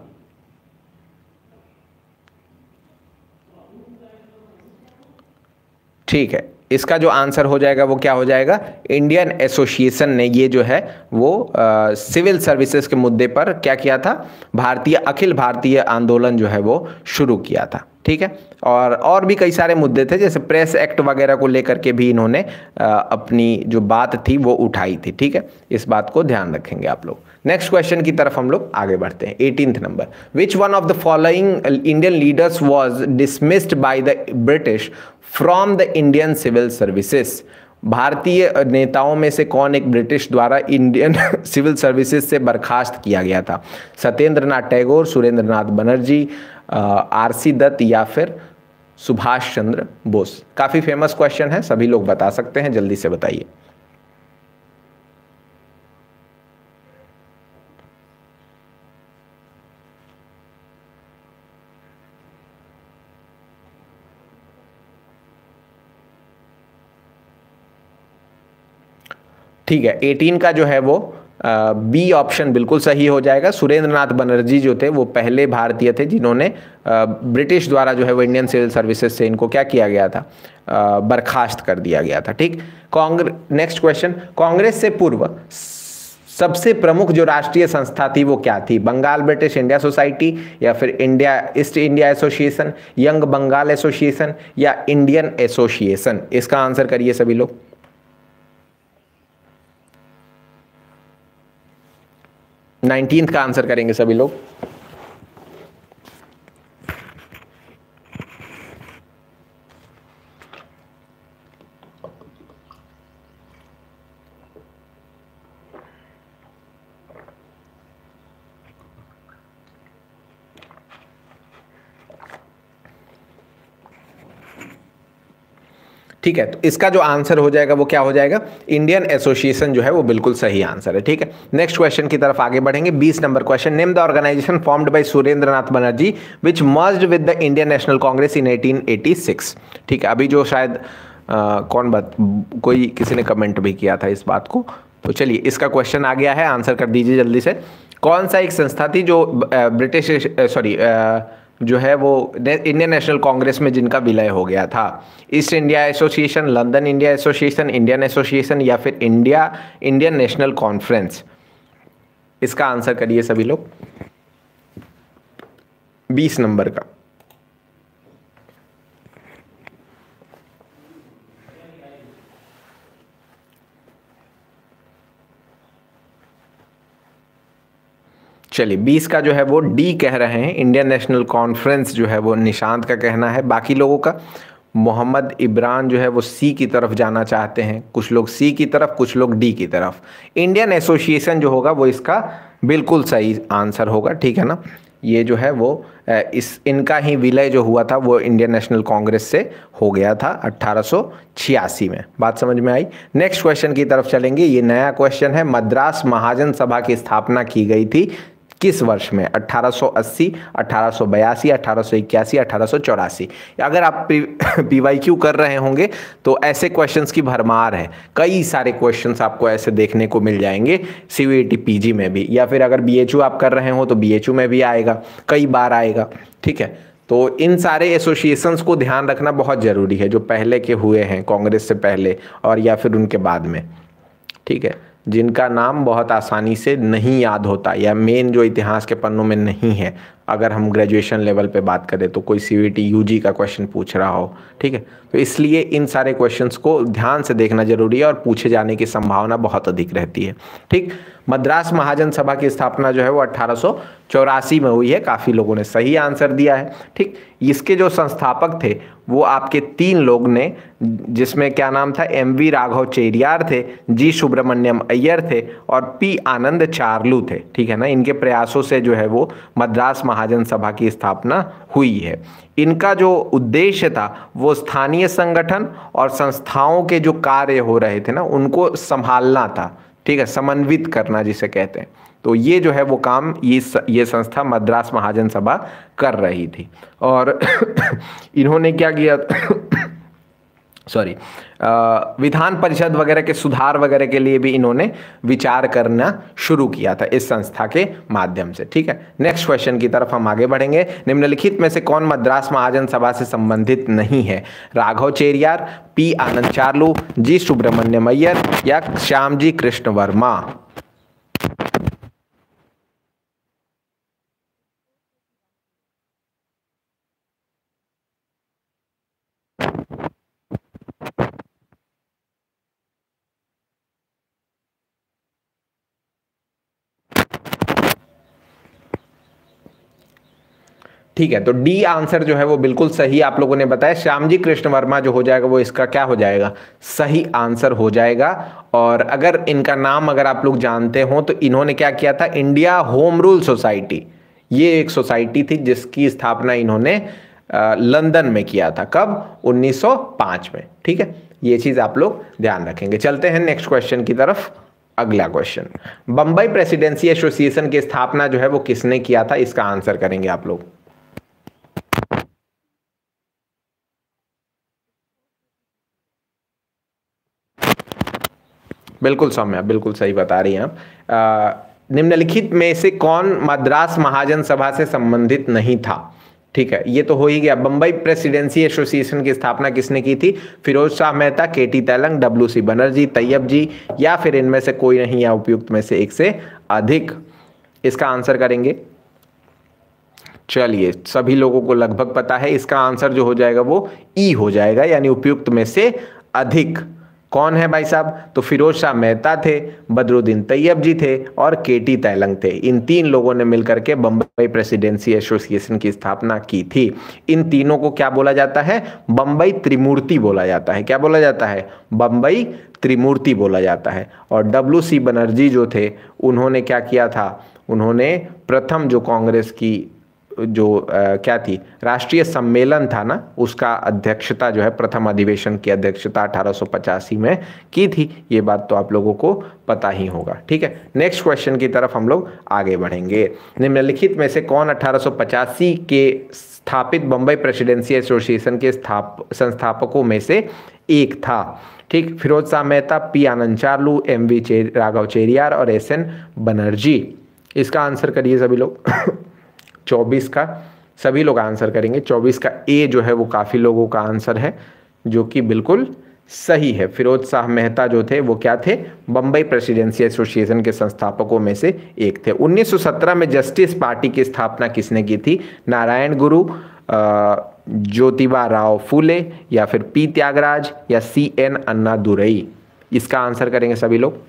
A: ठीक है, इसका जो आंसर हो जाएगा वो क्या हो जाएगा? इंडियन एसोसिएशन ने ये जो है वो आ, सिविल सर्विसेज के मुद्दे पर क्या किया था? भारतीय अखिल भारतीय आंदोलन जो है वो शुरू किया था। ठीक है, और और भी कई सारे मुद्दे थे, जैसे प्रेस एक्ट वगैरह को लेकर के भी इन्होंने आ, अपनी जो बात थी वो उठाई थी। ठीक है, इस बात को ध्यान रखेंगे आप लोग। नेक्स्ट क्वेश्चन की तरफ हम लोग आगे बढ़ते हैं। Eighteenth number. Which one of the following Indian leaders was dismissed by the British from the Indian civil services? भारतीय नेताओं में से कौन एक ब्रिटिश द्वारा इंडियन सिविल सर्विसेज से बर्खास्त किया गया था? सत्येंद्र नाथ टैगोर, सुरेंद्र नाथ बनर्जी, आरसी दत्त या फिर सुभाष चंद्र बोस? काफी फेमस क्वेश्चन है, सभी लोग बता सकते हैं, जल्दी से बताइए। ठीक है, अठारह का जो है वो बी ऑप्शन बिल्कुल सही हो जाएगा। सुरेंद्र नाथ बनर्जी जो थे वो पहले भारतीय थे जिन्होंने ब्रिटिश द्वारा जो है वो इंडियन सिविल सर्विसेज से इनको क्या किया गया था, बर्खास्त कर दिया गया था। ठीक, कांग्रेस, नेक्स्ट क्वेश्चन, कांग्रेस से पूर्व सबसे प्रमुख जो राष्ट्रीय संस्था थी वो क्या थी? बंगाल ब्रिटिश इंडिया सोसाइटी, या फिर India East India Association, Young Bengal Association, या इंडियन एसोसिएशन? इसका आंसर करिए सभी लोग। नाइनटीन्थ का आंसर करेंगे सभी लोग। ठीक है, तो इसका जो आंसर हो जाएगा वो क्या हो जाएगा? इंडियन एसोसिएशन जो है वो बिल्कुल सही आंसर है। ठीक है, नेक्स्ट क्वेश्चन की तरफ आगे बढ़ेंगे। बीस number question, name the organization formed by Surendra Nath Banerjee which merged with the Indian national Congress in eighteen eighty six. ठीक है, अभी जो शायद आ, कौन बात, कोई किसी ने कमेंट भी किया था इस बात को, तो चलिए इसका क्वेश्चन आ गया है, आंसर कर दीजिए जल्दी से। कौन सा एक संस्था थी जो ब्रिटिश सॉरी जो है वो इंडियन नेशनल कांग्रेस में जिनका विलय हो गया था? East India association, London India Association, Indian Association, या फिर इंडिया इंडियन नेशनल कॉन्फ्रेंस? इसका आंसर करिए सभी लोग, बीस नंबर का। चलिए बीस का जो है वो डी कह रहे हैं, इंडियन नेशनल कॉन्फ्रेंस जो है वो निशांत का कहना है। बाकी लोगों का, मोहम्मद इब्रान जो है वो सी की तरफ जाना चाहते हैं, कुछ लोग सी की तरफ, कुछ लोग डी की तरफ। इंडियन एसोसिएशन जो होगा वो इसका बिल्कुल सही आंसर होगा। ठीक है ना, ये जो है वो इस इनका ही विलय जो हुआ था वो इंडियन नेशनल कांग्रेस से हो गया था अठारह सौ छियासी में। बात समझ में आई? नेक्स्ट क्वेश्चन की तरफ चलेंगे। ये नया क्वेश्चन है, मद्रास महाजन सभा की स्थापना की गई थी किस वर्ष में? अठारह सौ अस्सी, अठारह सौ बयासी, अठारह सौ इक्यासी, अठारह सौ चौरासी। अगर आप पीवाईक्यू कर रहे होंगे तो ऐसे क्वेश्चंस की भरमार है, कई सारे क्वेश्चंस आपको ऐसे देखने को मिल जाएंगे सीयूईटी पीजी में भी, या फिर अगर बीएचयू आप कर रहे हो तो बीएचयू में भी आएगा, कई बार आएगा। ठीक है, तो इन सारे एसोसिएशंस को ध्यान रखना बहुत ज़रूरी है जो पहले के हुए हैं, कांग्रेस से पहले और या फिर उनके बाद में। ठीक है, जिनका नाम बहुत आसानी से नहीं याद होता या मेन जो इतिहास के पन्नों में नहीं है, अगर हम ग्रेजुएशन लेवल पे बात करें तो कोई सीयूईटी यूजी का क्वेश्चन पूछ रहा हो। ठीक है, तो इसलिए इन सारे क्वेश्चंस को ध्यान से देखना जरूरी है और पूछे जाने की संभावना बहुत अधिक रहती है। ठीक, मद्रास महाजन सभा की स्थापना जो है वो अठारह सौ चौरासी में हुई है, काफ़ी लोगों ने सही आंसर दिया है। ठीक, इसके जो संस्थापक थे वो आपके तीन लोग ने, जिसमें क्या नाम था, एम वी राघव चेरियार थे, जी सुब्रमण्यम अय्यर थे और पी आनंद चार्लू थे। ठीक है ना, इनके प्रयासों से जो है वो मद्रास महाजन सभा की स्थापना हुई है। इनका जो उद्देश्य था वो स्थानीय संगठन और संस्थाओं के जो कार्य हो रहे थे ना उनको संभालना था। ठीक है, समन्वित करना जिसे कहते हैं। तो ये जो है वो काम ये ये संस्था मद्रास महाजन सभा कर रही थी। और इन्होंने क्या किया सॉरी विधान परिषद वगैरह के सुधार वगैरह के लिए भी इन्होंने विचार करना शुरू किया था इस संस्था के माध्यम से। ठीक है, नेक्स्ट क्वेश्चन की तरफ हम आगे बढ़ेंगे। निम्नलिखित में से कौन मद्रास महाजन सभा से संबंधित नहीं है? राघव चेरियार, पी आनंद चार्लू, जी सुब्रमण्यम अय्यर, या श्यामजी कृष्ण वर्मा? ठीक है, तो डी आंसर जो है वो बिल्कुल सही आप लोगों ने बताया। श्यामजी कृष्ण वर्मा जो हो जाएगा वो इसका क्या हो जाएगा? सही आंसर हो जाएगा। और अगर इनका नाम अगर आप लोग जानते हो तो इन्होंने क्या किया था, इंडिया होम रूल सोसाइटी, ये एक सोसाइटी थी जिसकी स्थापना इन्होंने लंदन में किया था। कब? उन्नीस सौ पाँच में। ठीक है, ये चीज आप लोग ध्यान रखेंगे। चलते हैं नेक्स्ट क्वेश्चन की तरफ। अगला क्वेश्चन, बंबई प्रेसिडेंसी एसोसिएशन की स्थापना जो है वो किसने किया था? इसका आंसर करेंगे आप लोग। बिल्कुल सौम्या, बिल्कुल सही बता रही हैं आप। अ, निम्नलिखित में से कौन मद्रास महाजन सभा से संबंधित नहीं था? ठीक है, ये तो हो ही गया। बंबई प्रेसिडेंसी एसोसिएशन की स्थापना किसने की थी? Firoz Shah Mehta, K T Telang, W C Banerjee, Tyabji, या फिर इनमें से कोई नहीं, या उपयुक्त में से एक से अधिक। इसका आंसर करेंगे। चलिए, सभी लोगों को लगभग पता है, इसका आंसर जो हो जाएगा वो ई हो जाएगा, यानी उपयुक्त में से अधिक। कौन है भाई साहब? तो फिरोज शाह मेहता थे, बदरुद्दीन तैयब जी थे और केटी तैलंग थे। इन तीन लोगों ने मिलकर के बंबई प्रेसिडेंसी एसोसिएशन की स्थापना की थी। इन तीनों को क्या बोला जाता है? बंबई त्रिमूर्ति बोला जाता है। क्या बोला जाता है? बंबई त्रिमूर्ति बोला जाता है। और डब्ल्यू सी बनर्जी जो थे, उन्होंने क्या किया था? उन्होंने प्रथम जो कांग्रेस की जो आ, क्या थी, राष्ट्रीय सम्मेलन था ना, उसका अध्यक्षता जो है, प्रथम अधिवेशन की अध्यक्षता अठारह सौ पचासी में की थी। ये बात तो आप लोगों को पता ही होगा। ठीक है, नेक्स्ट क्वेश्चन की तरफ हम लोग आगे बढ़ेंगे। निम्नलिखित में से कौन अठारह सौ पचासी के स्थापित बंबई प्रेसिडेंसी एसोसिएशन के स्थाप संस्थापकों में से एक था? ठीक, Firoz Shah Mehta, P Ananda Charlu, M V चे राघव चेरियार और एस एन बनर्जी। इसका आंसर करिए सभी लोग। चौबीस का सभी लोग आंसर करेंगे। चौबीस का ए जो है वो काफ़ी लोगों का आंसर है, जो कि बिल्कुल सही है। फिरोज शाह मेहता जो थे वो क्या थे? बंबई प्रेसिडेंसी एसोसिएशन के संस्थापकों में से एक थे। उन्नीस सौ सत्रह में जस्टिस पार्टी की स्थापना किसने की थी? नारायण गुरु, ज्योतिबा राव फूले, या फिर पी त्यागराज, या सी एन अन्नादुरई। इसका आंसर करेंगे सभी लोग।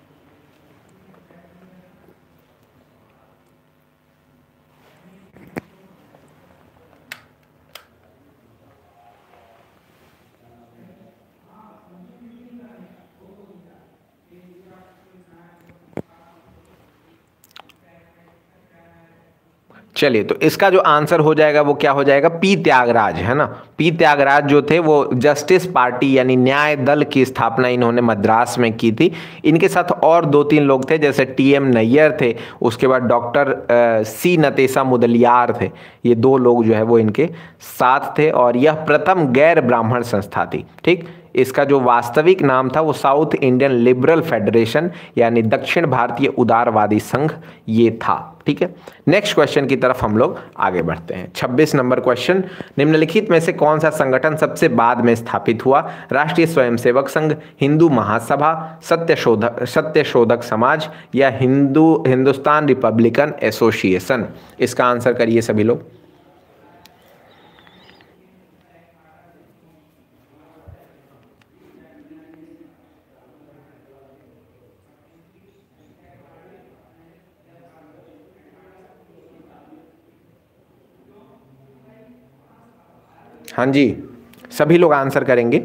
A: चलिए, तो इसका जो आंसर हो जाएगा वो क्या हो जाएगा? पी त्यागराज, है ना। पी त्यागराज जो थे वो जस्टिस पार्टी यानी न्याय दल की स्थापना इन्होंने मद्रास में की थी। इनके साथ और दो तीन लोग थे, जैसे टी एम नैयर थे, उसके बाद डॉक्टर सी नतेसा मुदलियार थे। ये दो लोग जो है वो इनके साथ थे, और यह प्रथम गैर ब्राह्मण संस्था थी। ठीक, इसका जो वास्तविक नाम था वो साउथ इंडियन लिबरल फेडरेशन यानी दक्षिण भारतीय उदारवादी संघ ये था। ठीक है, नेक्स्ट क्वेश्चन की तरफ हम लोग आगे बढ़ते हैं। छब्बीस नंबर क्वेश्चन, निम्नलिखित में से कौन सा संगठन सबसे बाद में स्थापित हुआ? राष्ट्रीय स्वयंसेवक संघ, हिंदू महासभा, सत्य शोधक सत्य शोधक समाज, या हिंदू हिंदुस्तान रिपब्लिकन एसोसिएशन। इसका आंसर करिए सभी लोग। हाँ जी, सभी लोग आंसर करेंगे।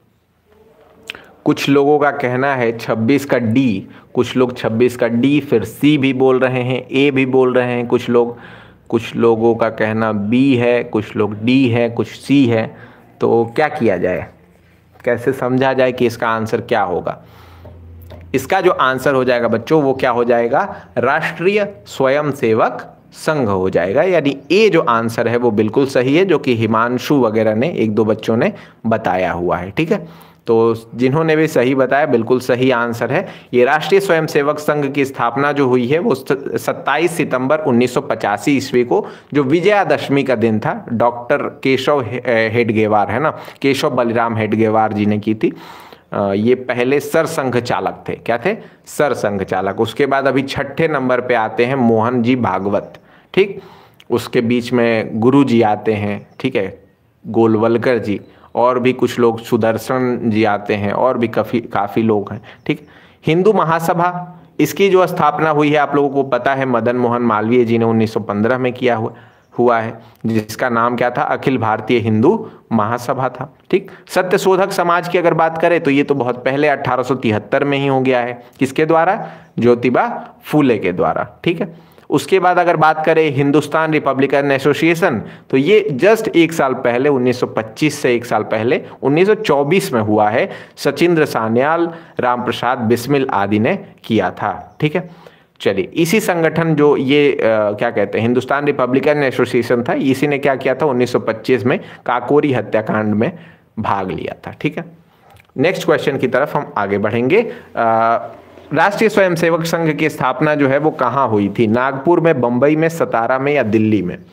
A: कुछ लोगों का कहना है छब्बीस का डी, कुछ लोग छब्बीस का डी फिर सी भी बोल रहे हैं, ए भी बोल रहे हैं कुछ लोग, कुछ लोगों का कहना बी है, कुछ लोग डी है, कुछ सी है। तो क्या किया जाए, कैसे समझा जाए कि इसका आंसर क्या होगा? इसका जो आंसर हो जाएगा बच्चों वो क्या हो जाएगा? राष्ट्रीय स्वयंसेवक संघ हो जाएगा। यानी ए जो आंसर है वो बिल्कुल सही है, जो कि हिमांशु वगैरह ने, एक दो बच्चों ने बताया हुआ है। ठीक है, तो जिन्होंने भी सही बताया बिल्कुल सही आंसर है। ये राष्ट्रीय स्वयंसेवक संघ की स्थापना जो हुई है वो सत्ताईस सितंबर उन्नीस सौ पचासी ईस्वी को, जो विजयादशमी का दिन था, डॉक्टर केशव हेडगेवार, है ना, केशव बलिराम हेडगेवार जी ने की थी। ये पहले सर संघ चालक थे। क्या थे? सर संघ चालक। उसके बाद अभी छठे नंबर पे आते हैं मोहन जी भागवत। ठीक, उसके बीच में गुरु जी आते हैं। ठीक है, गोलवलकर जी, और भी कुछ लोग, सुदर्शन जी आते हैं, और भी काफ़ी काफ़ी लोग हैं। ठीक, हिंदू महासभा, इसकी जो स्थापना हुई है आप लोगों को पता है, मदन मोहन मालवीय जी ने उन्नीस सौ पंद्रह में किया हुआ हुआ है, जिसका नाम क्या था? अखिल भारतीय हिंदू महासभा था। ठीक, सत्य शोधक समाज की अगर बात करें तो ये तो बहुत पहले अठारह सौ तिहत्तर में ही हो गया है। किसके द्वारा? ज्योतिबा फूले के द्वारा। ठीक है, उसके बाद अगर बात करें हिंदुस्तान रिपब्लिकन एसोसिएशन, तो ये जस्ट एक साल पहले उन्नीस सौ पच्चीस से एक साल पहले उन्नीस सौ चौबीस में हुआ है। सचिंद्र सान्याल, राम प्रसाद बिस्मिल आदि ने किया था। ठीक है, चलिए, इसी संगठन जो ये आ, क्या कहते हैं, हिंदुस्तान रिपब्लिकन एसोसिएशन था, इसी ने क्या किया था? उन्नीस सौ पच्चीस में काकोरी हत्याकांड में भाग लिया था। ठीक है, नेक्स्ट क्वेश्चन की तरफ हम आगे बढ़ेंगे। राष्ट्रीय स्वयंसेवक संघ की स्थापना जो है वो कहां हुई थी? नागपुर में, बंबई में, सतारा में या दिल्ली में?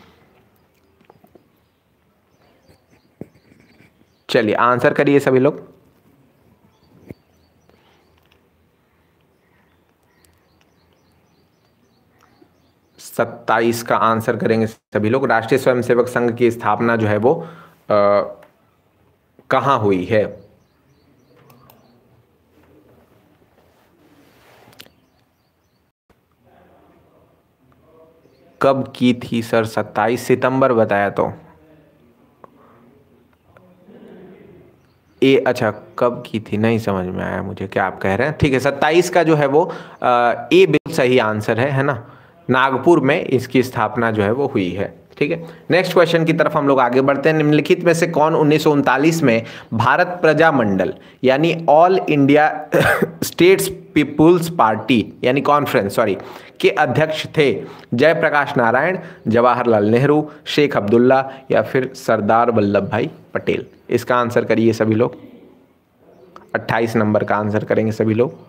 A: चलिए आंसर करिए सभी लोग। सत्ताईस का आंसर करेंगे सभी लोग। राष्ट्रीय स्वयंसेवक संघ की स्थापना जो है वो कहां हुई है? कब की थी सर? सत्ताईस सितंबर बताया तो ए, अच्छा कब की थी नहीं समझ में आया मुझे क्या आप कह रहे हैं। ठीक है, सत्ताईस का जो है वो आ, ए बिल्कुल सही आंसर है है ना। नागपुर में इसकी स्थापना जो है वो हुई है। ठीक है, नेक्स्ट क्वेश्चन की तरफ हम लोग आगे बढ़ते हैं। निम्नलिखित में से कौन उन्नीस सौ उनतालीस में भारत प्रजा मंडल यानी all India states people's party यानी कॉन्फ्रेंस सॉरी के अध्यक्ष थे? जयप्रकाश नारायण, जवाहरलाल नेहरू, शेख अब्दुल्ला या फिर सरदार वल्लभ भाई पटेल? इसका आंसर करिए सभी लोग। अट्ठाईस नंबर का आंसर करेंगे सभी लोग।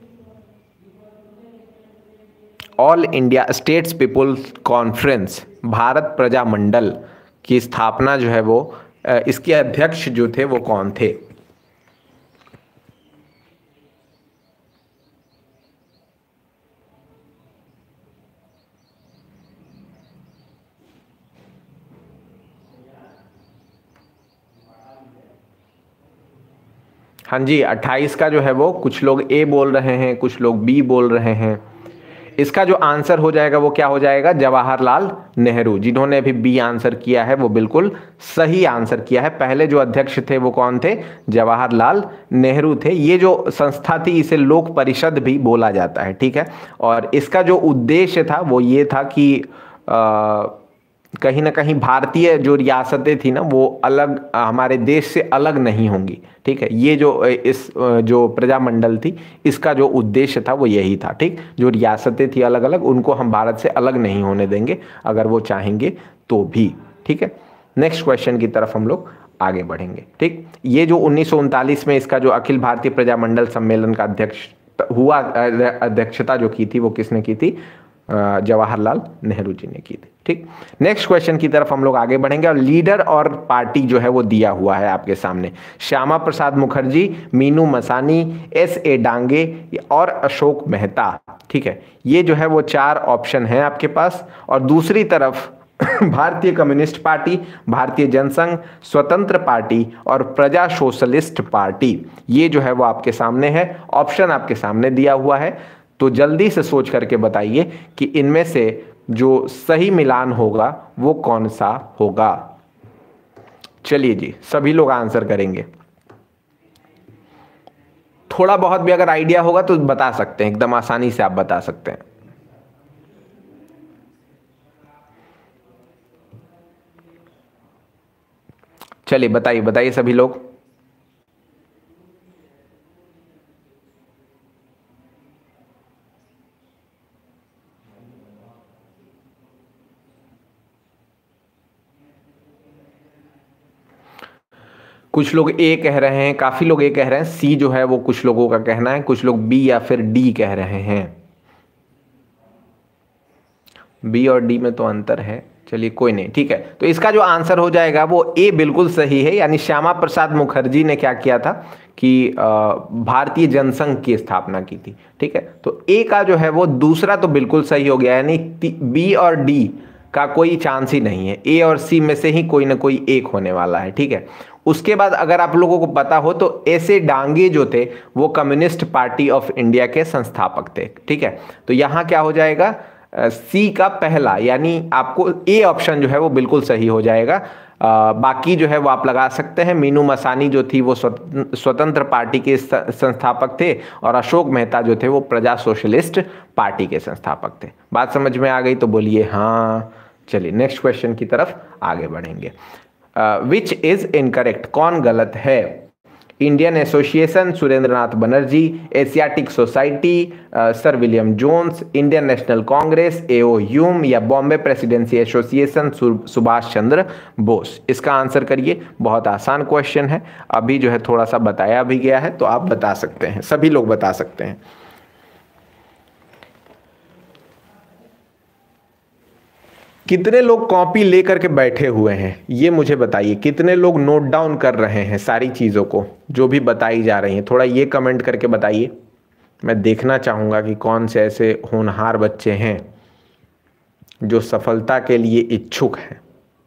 A: All India states people's conference Bharat Praja Mandal की स्थापना जो है वो इसके अध्यक्ष जो थे वो कौन थे? हाँ जी, अट्ठाईस का जो है वो कुछ लोग ए बोल रहे हैं, कुछ लोग बी बोल रहे हैं। इसका जो आंसर हो जाएगा वो क्या हो जाएगा? जवाहरलाल नेहरू। जिन्होंने अभी बी आंसर किया है वो बिल्कुल सही आंसर किया है। पहले जो अध्यक्ष थे वो कौन थे? जवाहरलाल नेहरू थे। ये जो संस्था थी इसे लोक परिषद भी बोला जाता है। ठीक है, और इसका जो उद्देश्य था वो ये था कि आ, कहीं ना कहीं भारतीय जो रियासतें थी ना वो अलग हमारे देश से अलग नहीं होंगी। ठीक है, ये जो इस जो प्रजामंडल थी इसका जो उद्देश्य था वो यही था। ठीक, जो रियासतें थी अलग अलग उनको हम भारत से अलग नहीं होने देंगे अगर वो चाहेंगे तो भी। ठीक है, नेक्स्ट क्वेश्चन की तरफ हम लोग आगे बढ़ेंगे। ठीक, ये जो उन्नीस सौ उनतालीस में इसका जो अखिल भारतीय प्रजामंडल सम्मेलन का अध्यक्ष हुआ, अध्यक्षता जो की थी वो किसने की थी? जवाहरलाल नेहरू जी ने की थी। ठीक, नेक्स्ट क्वेश्चन की तरफ हम लोग आगे बढ़ेंगे और लीडर और पार्टी जो है वो दिया हुआ है आपके सामने। श्यामा प्रसाद मुखर्जी, मीनू मसानी, एस ए डांगे और अशोक मेहता। ठीक है, ये जो है वो चार ऑप्शन हैं आपके पास। और दूसरी तरफ भारतीय कम्युनिस्ट पार्टी, भारतीय जनसंघ, स्वतंत्र पार्टी और प्रजा सोशलिस्ट पार्टी, ये जो है वो आपके सामने है। ऑप्शन आपके सामने दिया हुआ है, तो जल्दी से सोच करके बताइए कि इनमें से जो सही मिलान होगा वो कौन सा होगा। चलिए जी, सभी लोग आंसर करेंगे। थोड़ा बहुत भी अगर आइडिया होगा तो बता सकते हैं, एकदम आसानी से आप बता सकते हैं। चलिए बताइए बताइए सभी लोग। कुछ लोग ए कह रहे हैं, काफी लोग ए कह रहे हैं। सी जो है वो कुछ लोगों का कहना है, कुछ लोग बी या फिर डी कह रहे हैं। बी और डी में तो अंतर है, चलिए कोई नहीं। ठीक है, तो इसका जो आंसर हो जाएगा वो ए बिल्कुल सही है। यानी श्यामा प्रसाद मुखर्जी ने क्या किया था कि भारतीय जनसंघ की स्थापना की थी। ठीक है, तो ए का जो है वो दूसरा तो बिल्कुल सही हो गया, यानी बी और डी का कोई चांस ही नहीं है। ए और सी में से ही कोई ना कोई एक होने वाला है। ठीक है, उसके बाद अगर आप लोगों को पता हो तो ऐसे डांगे जो थे वो कम्युनिस्ट पार्टी ऑफ इंडिया के संस्थापक थे। ठीक है, तो यहां क्या हो जाएगा? सी का पहला, यानी आपको ए ऑप्शन जो है वो बिल्कुल सही हो जाएगा। आ, बाकी जो है वो आप लगा सकते हैं। मीनू मसानी जो थी वो स्वतंत्र पार्टी के संस्थापक थे और अशोक मेहता जो थे वो प्रजा सोशलिस्ट पार्टी के संस्थापक थे। बात समझ में आ गई तो बोलिए हाँ। चलिए नेक्स्ट क्वेश्चन की तरफ आगे बढ़ेंगे। विच इज इनकरेक्ट, कौन गलत है? Indian association Surendranath Banerjee, asiatic society sir William Jones, Indian national Congress A O Hume, या बॉम्बे प्रेसिडेंसी एसोसिएशन सुभाष चंद्र बोस। इसका आंसर करिए। बहुत आसान क्वेश्चन है, अभी जो है थोड़ा सा बताया भी गया है, तो आप बता सकते हैं, सभी लोग बता सकते हैं। कितने लोग कॉपी लेकर के बैठे हुए हैं ये मुझे बताइए। कितने लोग नोट डाउन कर रहे हैं सारी चीज़ों को जो भी बताई जा रही हैं, थोड़ा ये कमेंट करके बताइए। मैं देखना चाहूँगा कि कौन से ऐसे होनहार बच्चे हैं जो सफलता के लिए इच्छुक हैं।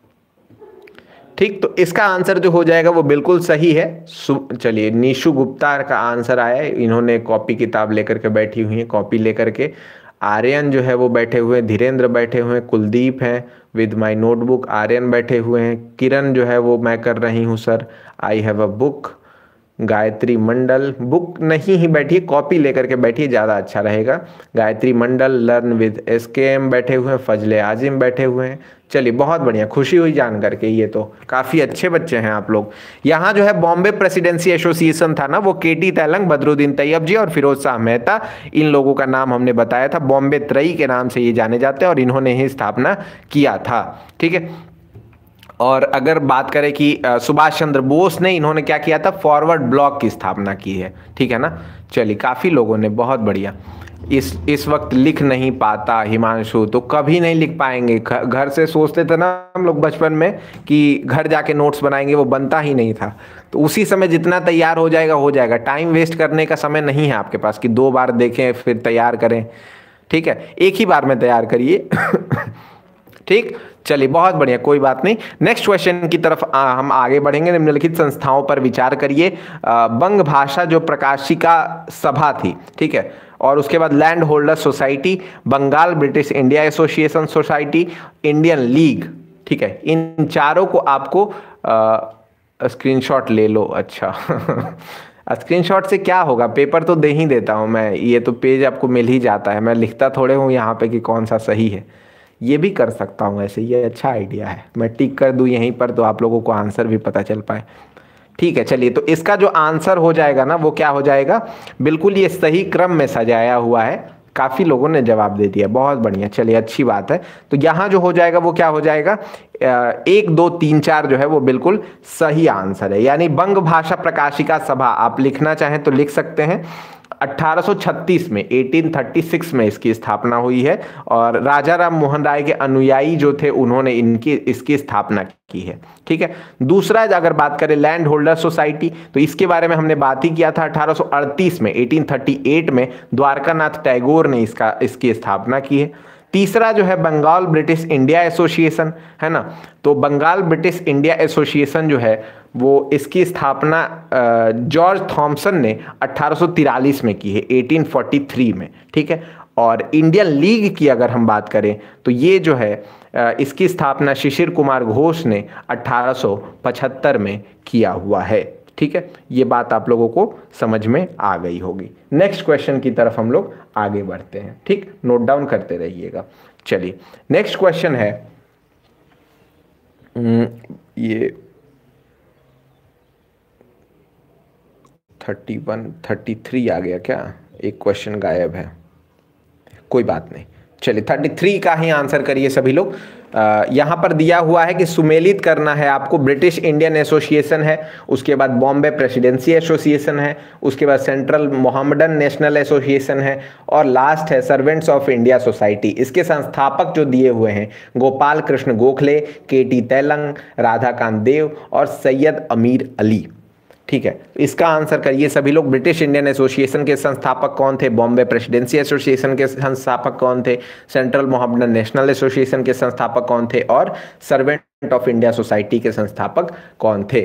A: ठीक, तो इसका आंसर जो हो जाएगा वो बिल्कुल सही है। चलिए, निशु गुप्ता का आंसर आया है, इन्होंने कॉपी किताब लेकर के बैठी हुई हैं, कॉपी लेकर के। आर्यन जो है वो बैठे हुए हैं, धीरेन्द्र बैठे हुए हैं, कुलदीप हैं विद माय नोटबुक, आर्यन बैठे हुए हैं, किरण जो है वो मैं कर रही हूँ sir, I have a book, Gayatri Mandal book नहीं ही बैठी, कॉपी लेकर के बैठिए, ज़्यादा अच्छा रहेगा। Gayatri Mandal learn with S K M बैठे हुए हैं, फजले आजिम बैठे हुए हैं। चलिए, बहुत बढ़िया, खुशी हुई जान करके, ये तो काफ़ी अच्छे बच्चे हैं आप लोग। यहाँ जो है बॉम्बे प्रेसिडेंसी एसोसिएशन था ना, वो K T Telang, Badruddin Tyabji और फिरोज शाह मेहता, इन लोगों का नाम हमने बताया था। बॉम्बे त्रयी के नाम से ये जाने जाते हैं और इन्होंने ही स्थापना किया था। ठीक है, और अगर बात करें कि सुभाष चंद्र बोस ने, इन्होंने क्या किया था, फॉरवर्ड ब्लॉक की स्थापना की है। ठीक है ना। चलिए, काफ़ी लोगों ने, बहुत बढ़िया। इस इस वक्त लिख नहीं पाता हिमांशु, तो कभी नहीं लिख पाएंगे। घर से सोचते थे ना हम लोग बचपन में कि घर जाके नोट्स बनाएंगे, वो बनता ही नहीं था। तो उसी समय जितना तैयार हो जाएगा हो जाएगा। टाइम वेस्ट करने का समय नहीं है आपके पास कि दो बार देखें फिर तैयार करें। ठीक है, एक ही बार में तैयार करिए। ठीक, चलिए, बहुत बढ़िया, कोई बात नहीं। नेक्स्ट क्वेश्चन की तरफ आ, हम आगे बढ़ेंगे। निम्नलिखित संस्थाओं पर विचार करिए। बंग भाषा जो प्रकाशिका सभा थी, ठीक है, और उसके बाद land holder society, Bengal British India association society, Indian league. ठीक है, इन चारों को आपको स्क्रीनशॉट ले लो। अच्छा स्क्रीनशॉट से क्या होगा, पेपर तो दे ही देता हूँ मैं, ये तो पेज आपको मिल ही जाता है, मैं लिखता थोड़े हूँ यहाँ पे कि कौन सा सही है। ये भी कर सकता हूँ ऐसे, ये अच्छा आइडिया है, मैं टिक कर दूँ यहीं पर तो आप लोगों को आंसर भी पता चल पाए। ठीक है, चलिए, तो इसका जो आंसर हो जाएगा ना वो क्या हो जाएगा, बिल्कुल ये सही क्रम में सजाया हुआ है। काफ़ी लोगों ने जवाब दे दिया, बहुत बढ़िया। चलिए, अच्छी बात है। तो यहाँ जो हो जाएगा वो क्या हो जाएगा, एक दो तीन चार जो है वो बिल्कुल सही आंसर है। यानी बंग भाषा प्रकाशिका सभा आप लिखना चाहें तो लिख सकते हैं। अठारह सौ छत्तीस में, अठारह सौ छत्तीस में इसकी स्थापना हुई है और राजा राम मोहन राय के अनुयायी जो थे उन्होंने इनकी इसकी स्थापना की है। ठीक है, दूसरा अगर बात करें लैंड होल्डर सोसाइटी, तो इसके बारे में हमने बात ही किया था। अठारह सौ अड़तीस में, अठारह सौ अड़तीस में द्वारकानाथ टैगोर ने इसका इसकी स्थापना की है। तीसरा जो है बंगाल ब्रिटिश इंडिया एसोसिएशन है ना, तो बंगाल ब्रिटिश इंडिया एसोसिएशन जो है वो इसकी स्थापना जॉर्ज थॉमसन ने अठारह सौ तिरालीस में की है, अठारह सौ तैंतालीस में। ठीक है, और इंडियन लीग की अगर हम बात करें तो ये जो है इसकी स्थापना शिशिर कुमार घोष ने अठारह सौ पचहत्तर में किया हुआ है। ठीक है, ये बात आप लोगों को समझ में आ गई होगी। नेक्स्ट क्वेश्चन की तरफ हम लोग आगे बढ़ते हैं। ठीक, नोट डाउन करते रहिएगा। चलिए, नेक्स्ट क्वेश्चन है, ये थर्टी वन थर्टी थ्री आ गया क्या, एक क्वेश्चन गायब है, कोई बात नहीं। चलिए, तैंतीस का ही आंसर करिए सभी लोग। यहाँ पर दिया हुआ है कि सुमेलित करना है आपको। ब्रिटिश इंडियन एसोसिएशन है, उसके बाद बॉम्बे प्रेसिडेंसी एसोसिएशन है, उसके बाद सेंट्रल मोहम्मडन नेशनल एसोसिएशन है, और लास्ट है सर्वेंट्स ऑफ इंडिया सोसाइटी। इसके संस्थापक जो दिए हुए हैं गोपाल कृष्ण गोखले, के टी तेलंग, राधाकांत देव और सैयद अमीर अली। ठीक है, इसका आंसर करिए सभी लोग। ब्रिटिश इंडियन एसोसिएशन के संस्थापक कौन थे, बॉम्बे प्रेसिडेंसी एसोसिएशन के संस्थापक कौन थे, सेंट्रल मोहम्मडन नेशनल एसोसिएशन के संस्थापक कौन थे, और सर्वेंट ऑफ इंडिया सोसाइटी के संस्थापक कौन थे।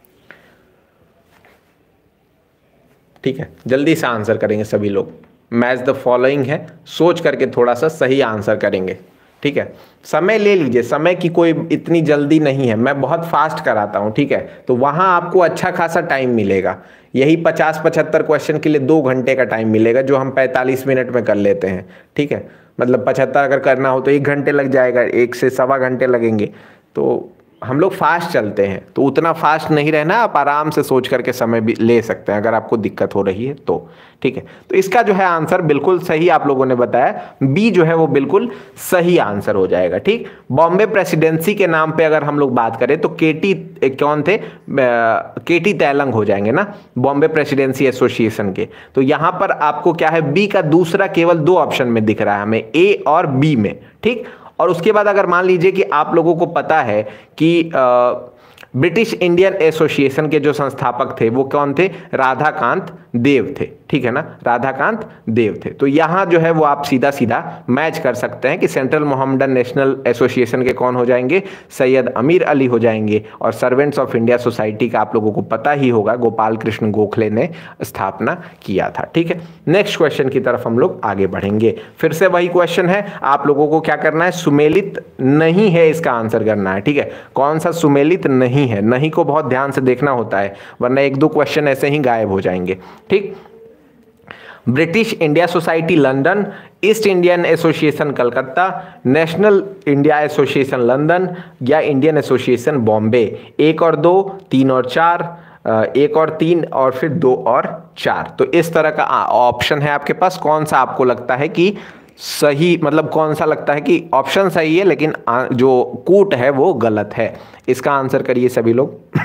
A: ठीक है, जल्दी से आंसर करेंगे सभी लोग। मैच द फॉलोइंग है, सोच करके थोड़ा सा सही आंसर करेंगे। ठीक है, समय ले लीजिए, समय की कोई इतनी जल्दी नहीं है, मैं बहुत फास्ट कराता हूँ। ठीक है, तो वहाँ आपको अच्छा खासा टाइम मिलेगा। यही पचास पचहत्तर क्वेश्चन के लिए दो घंटे का टाइम मिलेगा, जो हम पैंतालीस मिनट में कर लेते हैं। ठीक है, मतलब पचहत्तर अगर करना हो तो एक घंटे लग जाएगा, एक से सवा घंटे लगेंगे। तो हम लोग फास्ट चलते हैं, तो उतना फास्ट नहीं रहना, आप आराम से सोच करके समय भी ले सकते हैं अगर आपको दिक्कत हो रही है तो। ठीक है, तो इसका जो है आंसर बिल्कुल सही आप लोगों ने बताया, बी जो है वो बिल्कुल सही आंसर हो जाएगा। ठीक, बॉम्बे प्रेसिडेंसी के नाम पे अगर हम लोग बात करें तो केटी कौन थे, केटी तैलंग हो जाएंगे ना, बॉम्बे प्रेसिडेंसी एसोसिएशन के। तो यहां पर आपको क्या है, बी का दूसरा केवल दो ऑप्शन में दिख रहा है हमें, ए और बी में। ठीक, और उसके बाद अगर मान लीजिए कि आप लोगों को पता है कि ब्रिटिश इंडियन एसोसिएशन के जो संस्थापक थे वो कौन थे, राधाकांत देव थे। ठीक है ना, राधाकांत देव थे। तो यहां जो है वो आप सीधा सीधा मैच कर सकते हैं कि सेंट्रल मोहम्मडन नेशनल एसोसिएशन के कौन हो जाएंगे, सैयद अमीर अली हो जाएंगे। और सर्वेंट्स ऑफ इंडिया सोसाइटी का आप लोगों को पता ही होगा, गोपाल कृष्ण गोखले ने स्थापना किया था। ठीक है, नेक्स्ट क्वेश्चन की तरफ हम लोग आगे बढ़ेंगे। फिर से वही क्वेश्चन है, आप लोगों को क्या करना है, सुमेलित नहीं है इसका आंसर करना है। ठीक है, कौन सा सुमेलित नहीं है, नहीं को बहुत ध्यान से देखना होता है, वरना एक दो क्वेश्चन ऐसे ही गायब हो जाएंगे। ठीक, British India society London, east Indian association Calcutta, national India association London, या इंडियन एसोसिएशन बॉम्बे। एक और दो, तीन और चार, एक और तीन, और फिर दो और चार। तो इस तरह का ऑप्शन है आपके पास, कौन सा आपको लगता है कि सही, मतलब कौन सा लगता है कि ऑप्शन सही है लेकिन जो कूट है वो गलत है, इसका आंसर करिए सभी लोग।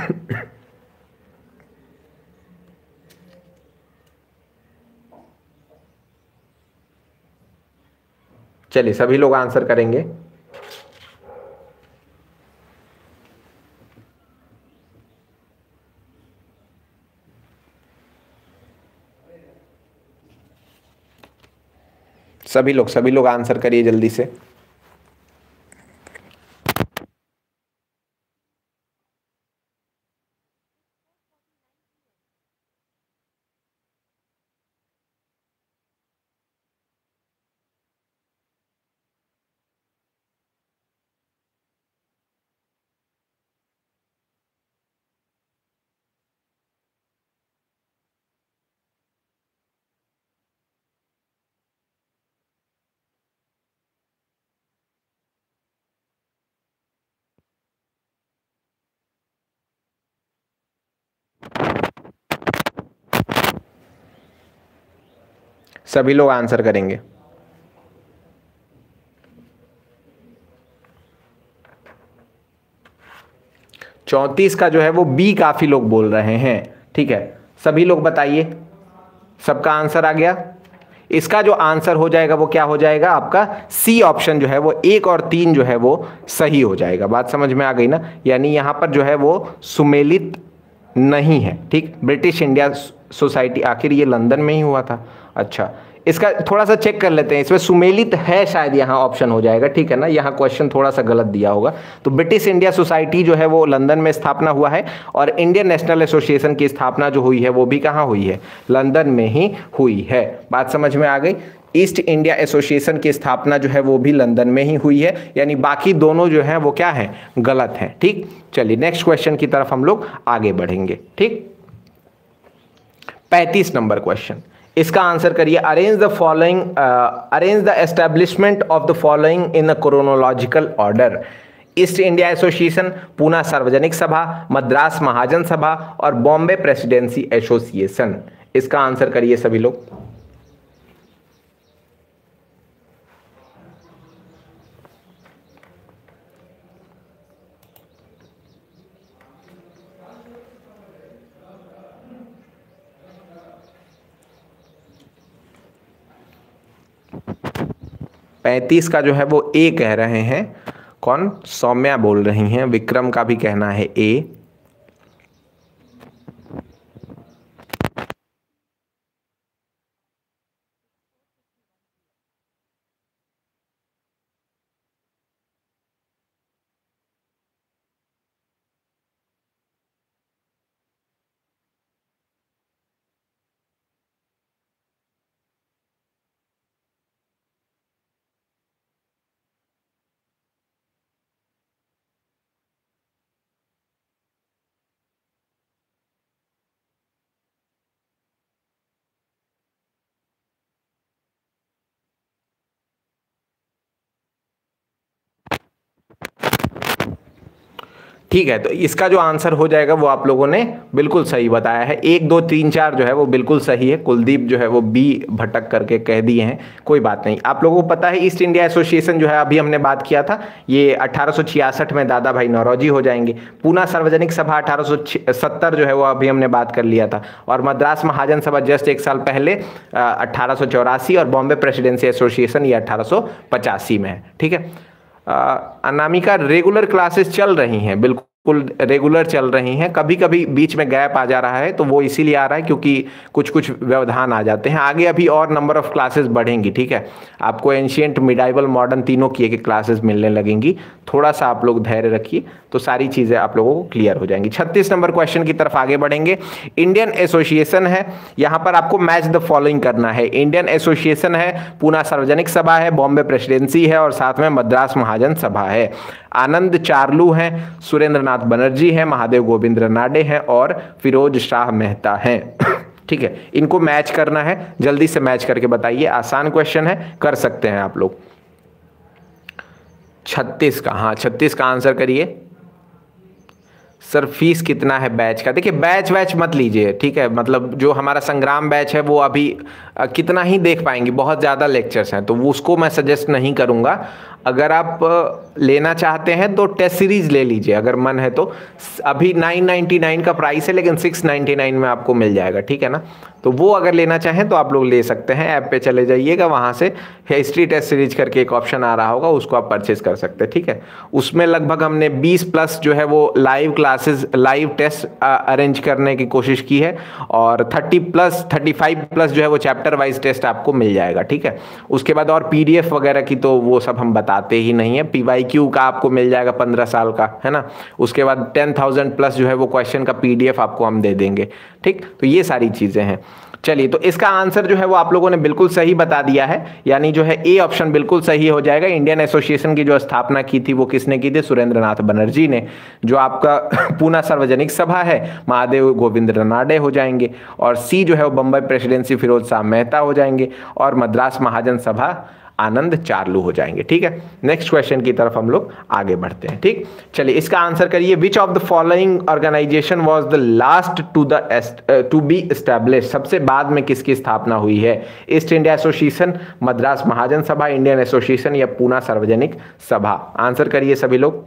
A: चलिए सभी लोग आंसर करेंगे। सभी लोग सभी लोग आंसर करिए जल्दी से। सभी लोग आंसर करेंगे। चौंतीस का जो है वो बी काफी लोग बोल रहे हैं। ठीक है, सभी लोग बताइए, सबका आंसर आ गया। इसका जो आंसर हो जाएगा वो क्या हो जाएगा, आपका सी ऑप्शन जो है वो एक और तीन जो है वो सही हो जाएगा। बात समझ में आ गई ना, यानी यहां पर जो है वो सुमेलित नहीं है। ठीक, ब्रिटिश इंडिया सोसाइटी, आखिर ये लंदन में ही हुआ था। अच्छा, इसका थोड़ा सा चेक कर लेते हैं, इसमें सुमेलित है शायद यहाँ ऑप्शन हो जाएगा। ठीक है ना, यहाँ क्वेश्चन थोड़ा सा गलत दिया होगा। तो ब्रिटिश इंडिया सोसाइटी जो है वो लंदन में स्थापना हुआ है, और इंडियन नेशनल एसोसिएशन की स्थापना जो हुई है वो भी कहाँ हुई है, लंदन में ही हुई है। बात समझ में आ गई। ईस्ट इंडिया एसोसिएशन की स्थापना जो है वो भी लंदन में ही हुई है, यानी बाकी दोनों जो हैं वो क्या है, गलत है। ठीक, चलिए नेक्स्ट क्वेश्चन की तरफ हम लोग आगे बढ़ेंगे। ठीक, पैंतीस नंबर क्वेश्चन, इसका आंसर करिए। Arrange the following, arrange the establishment of the following in a chronological order. East India association, Poona Sarvajanik Sabha, Madras Mahajan Sabha, और बॉम्बे प्रेसिडेंसी एसोसिएशन। इसका आंसर करिए सभी लोग। पैंतीस का जो है वो ए कह रहे हैं, कौन, सौम्या बोल रही हैं, विक्रम का भी कहना है ए। ठीक है, तो इसका जो आंसर हो जाएगा वो आप लोगों ने बिल्कुल सही बताया है। एक दो तीन चार जो है वो बिल्कुल सही है। कुलदीप जो है वो बी भटक करके कह दिए हैं, कोई बात नहीं। आप लोगों को पता है ईस्ट इंडिया एसोसिएशन जो है अभी हमने बात किया था, ये अठारह सौ छियासठ में दादा भाई नौरोजी हो जाएंगे। पूना सार्वजनिक सभा अठारह सौ सत्तर जो है वो अभी हमने बात कर लिया था। और मद्रास महाजन सभा जस्ट एक साल पहले अठारह सौ चौरासी, और बॉम्बे प्रेसिडेंसी एसोसिएशन ये अठारह सौ पचासी में है। ठीक है, अनामिका रेगुलर क्लासेस चल रही हैं, बिल्कुल रेगुलर चल रही हैं। कभी कभी बीच में गैप आ जा रहा है, तो वो इसीलिए आ रहा है क्योंकि कुछ कुछ व्यवधान आ जाते हैं। आगे अभी और नंबर ऑफ क्लासेस बढ़ेंगी। ठीक है, आपको एंशियंट, मिडाइवल, मॉडर्न तीनों की एक क्लासेस मिलने लगेंगी। थोड़ा सा आप लोग धैर्य रखिए तो सारी चीज़ें आप लोगों को क्लियर हो जाएंगी। छत्तीस नंबर क्वेश्चन की तरफ आगे बढ़ेंगे। इंडियन एसोसिएशन है, यहाँ पर आपको मैच द फॉलोइंग करना है। इंडियन एसोसिएशन है, पूना सार्वजनिक सभा है, बॉम्बे प्रेसिडेंसी है, और साथ में मद्रास महाजन सभा है। आनंद चारलू हैं, सुरेंद्र नाथ बनर्जी हैं, महादेव गोविंद रनाडे हैं, और फिरोज शाह मेहता हैं। ठीक है, इनको मैच करना है, जल्दी से मैच करके बताइए। आसान क्वेश्चन है, कर सकते हैं आप लोग। छत्तीस का, हाँ छत्तीस का आंसर करिए। सर फीस कितना है बैच का? देखिए बैच वैच मत लीजिए, ठीक है, मतलब जो हमारा संग्राम बैच है वो अभी कितना ही देख पाएंगे, बहुत ज़्यादा लेक्चर्स हैं, तो वो उसको मैं सजेस्ट नहीं करूँगा। अगर आप लेना चाहते हैं तो टेस्ट सीरीज ले लीजिए, अगर मन है तो। अभी नाइन नाइन्टी नाइन का प्राइस है, लेकिन सिक्स नाइन्टी नाइन में आपको मिल जाएगा। ठीक है ना, तो वो अगर लेना चाहें तो आप लोग ले सकते हैं। ऐप पे चले जाइएगा, वहाँ से हिस्ट्री टेस्ट सीरीज करके एक ऑप्शन आ रहा होगा, उसको आप परचेज कर सकते हैं। ठीक है, उसमें लगभग हमने बीस प्लस जो है वो live classes, live test arrange करने की कोशिश की है, और thirty plus thirty five plus जो है वो चैप्टर वाइज टेस्ट आपको मिल जाएगा। ठीक है, उसके बाद और पीडीएफ वगैरह की तो वो सब हम बताते ही नहीं है। पीवाईक्यू का आपको मिल जाएगा पंद्रह साल का, है ना। उसके बाद टेन थाउजेंड प्लस जो है वो क्वेश्चन का पीडीएफ आपको हम दे देंगे। ठीक, तो ये सारी चीजें हैं। चलिए, तो इसका आंसर जो है वो आप लोगों ने बिल्कुल सही बता दिया है, यानी जो है ए ऑप्शन बिल्कुल सही हो जाएगा। इंडियन एसोसिएशन की जो स्थापना की थी वो किसने की थी? सुरेंद्र नाथ बनर्जी ने। जो आपका पूना सार्वजनिक सभा है, महादेव गोविंद रनाडे हो जाएंगे, और सी जो है वो बम्बई प्रेसिडेंसी फिरोज शाह मेहता हो जाएंगे, और मद्रास महाजन सभा आनंद चारलू हो जाएंगे। ठीक है, नेक्स्ट क्वेश्चन की तरफ हम लोग आगे बढ़ते हैं। ठीक, चलिए इसका आंसर करिए। Which of the following organisation was the last to the to be establish? सबसे बाद में किसकी स्थापना हुई है? East India association, Madras Mahajan Sabha, Indian Association, या पूना सार्वजनिक सभा? आंसर करिए सभी लोग।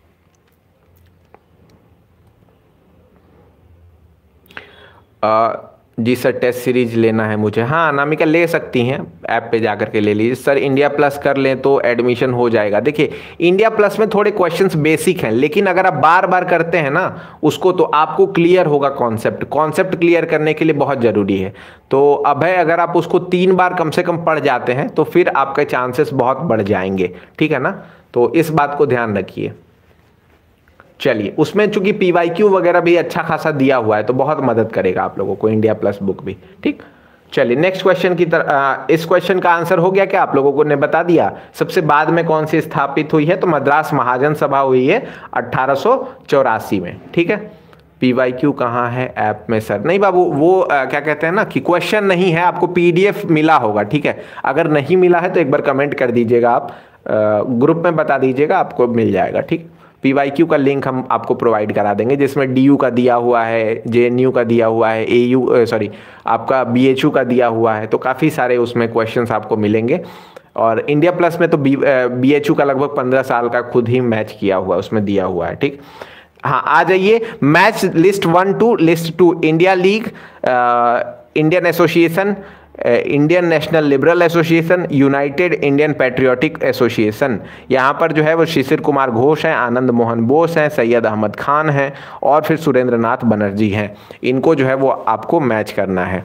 A: आ, जी सर टेस्ट सीरीज लेना है मुझे। हाँ अनामिका ले सकती हैं, ऐप पे जाकर के ले लीजिए। सर इंडिया प्लस कर लें तो एडमिशन हो जाएगा। देखिए इंडिया प्लस में थोड़े क्वेश्चंस बेसिक हैं, लेकिन अगर आप बार बार करते हैं ना उसको, तो आपको क्लियर होगा कॉन्सेप्ट। कॉन्सेप्ट क्लियर करने के लिए बहुत ज़रूरी है। तो अब है, अगर आप उसको तीन बार कम से कम पढ़ जाते हैं तो फिर आपके चांसेस बहुत बढ़ जाएंगे। ठीक है ना, तो इस बात को ध्यान रखिए। चलिए, उसमें चूंकि पीवाईक्यू वगैरह भी अच्छा खासा दिया हुआ है तो बहुत मदद करेगा आप लोगों को इंडिया प्लस बुक भी। ठीक, चलिए नेक्स्ट क्वेश्चन की तरह। इस क्वेश्चन का आंसर हो गया क्या? आप लोगों को ने बता दिया। सबसे बाद में कौन सी स्थापित हुई है? तो मद्रास महाजन सभा हुई है अठारह सौ चौरासी में। ठीक है, पीवाईक्यू कहाँ है ऐप में? सर नहीं बाबू, वो आ, क्या कहते हैं ना कि क्वेश्चन नहीं है, आपको पीडीएफ मिला होगा। ठीक है, अगर नहीं मिला है तो एक बार कमेंट कर दीजिएगा, आप ग्रुप में बता दीजिएगा, आपको मिल जाएगा। ठीक, पीवाईक्यू का लिंक हम आपको प्रोवाइड करा देंगे, जिसमें डीयू का दिया हुआ है, जेएनयू का दिया हुआ है, एयू सॉरी आपका बीएचयू का दिया हुआ है, तो काफ़ी सारे उसमें क्वेश्चंस आपको मिलेंगे। और इंडिया प्लस में तो बी बीएचयू का लगभग पंद्रह साल का खुद ही मैच किया हुआ उसमें दिया हुआ है। ठीक, हाँ आ जाइए। Match list one two list two, India league, Indian association, Indian national liberal association, united Indian patriotic association. यहाँ पर जो है वो शिशिर कुमार घोष हैं, आनंद मोहन बोस हैं, सैयद अहमद खान हैं, और फिर सुरेंद्र नाथ बनर्जी हैं। इनको जो है वो आपको मैच करना है।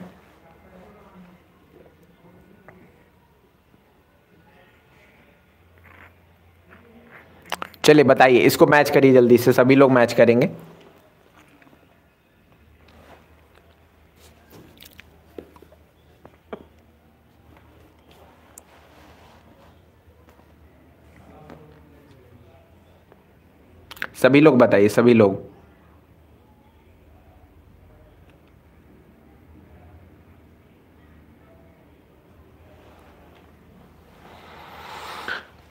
A: चलिए बताइए, इसको मैच करिए जल्दी से, सभी लोग मैच करेंगे। सभी लोग बताइए, सभी लोग।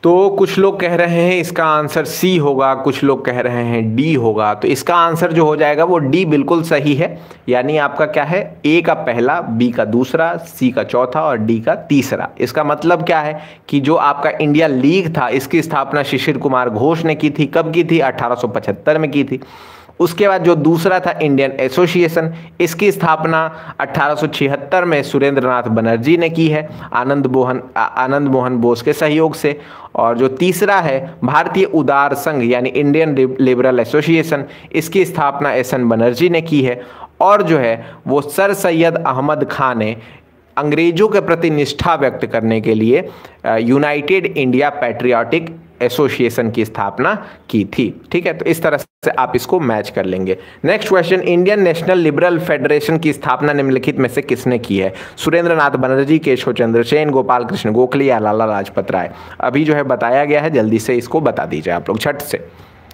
A: तो कुछ लोग कह रहे हैं इसका आंसर सी होगा, कुछ लोग कह रहे हैं डी होगा। तो इसका आंसर जो हो जाएगा वो डी बिल्कुल सही है। यानी आपका क्या है, ए का पहला, बी का दूसरा, सी का चौथा और डी का तीसरा। इसका मतलब क्या है कि जो आपका इंडिया लीग था इसकी स्थापना शिशिर कुमार घोष ने की थी। कब की थी? अठारह सौ पचहत्तर में की थी। उसके बाद जो दूसरा था इंडियन एसोसिएशन, इसकी स्थापना अठारह सौ छिहत्तर में सुरेंद्रनाथ बनर्जी ने की है, आनंद मोहन आनंद मोहन बोस के सहयोग से। और जो तीसरा है भारतीय उदार संघ यानी इंडियन लिबरल एसोसिएशन, इसकी स्थापना एस एन बनर्जी ने की है। और जो है वो सर सैयद अहमद खान ने अंग्रेजों के प्रति निष्ठा व्यक्त करने के लिए यूनाइटेड इंडिया पैट्रियाटिक एसोसिएशन की स्थापना की थी। ठीक है, तो इस तरह से आप इसको मैच कर लेंगे। Next question, Indian national liberal federation की स्थापना निम्नलिखित में से किसने की है? सुरेंद्रनाथ बनर्जी, केशव चंद्र सेन, गोपाल कृष्ण गोखले या लाला लाजपत राय? अभी जो है बताया गया है, जल्दी से इसको बता दीजिए आप लोग झट से।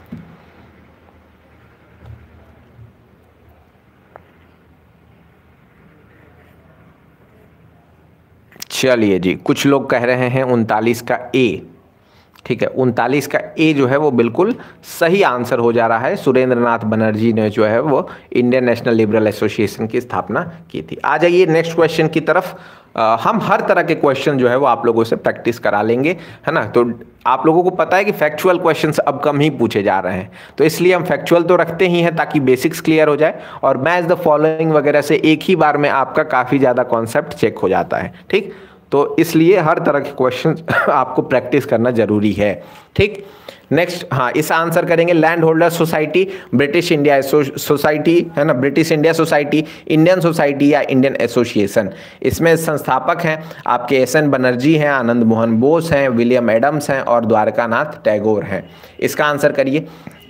A: चलिए जी, कुछ लोग कह रहे हैं उनतालीस का ए। ठीक है, उनतालीस का ए जो है वो बिल्कुल सही आंसर हो जा रहा है। सुरेंद्रनाथ बनर्जी ने जो है वो इंडियन नेशनल लिबरल एसोसिएशन की स्थापना की थी। आ जाइए नेक्स्ट क्वेश्चन की तरफ। आ, हम हर तरह के क्वेश्चन जो है वो आप लोगों से प्रैक्टिस करा लेंगे, है ना। तो आप लोगों को पता है कि फैक्चुअल क्वेश्चंस अब कम ही पूछे जा रहे हैं, तो इसलिए हम फैक्चुअल तो रखते ही हैं ताकि बेसिक्स क्लियर हो जाए, और मैच द फॉलोइंग वगैरह से एक ही बार में आपका काफ़ी ज़्यादा कॉन्सेप्ट चेक हो जाता है। ठीक, तो इसलिए हर तरह के क्वेश्चन आपको प्रैक्टिस करना जरूरी है। ठीक, नेक्स्ट, हाँ, इस आंसर करेंगे land holder society, British India society, है ना, British India society, Indian society या इंडियन एसोसिएशन। इसमें संस्थापक हैं आपके एस एन बनर्जी हैं, आनंद मोहन बोस हैं, विलियम एडम्स हैं और द्वारकानाथ टैगोर हैं। इसका आंसर करिए।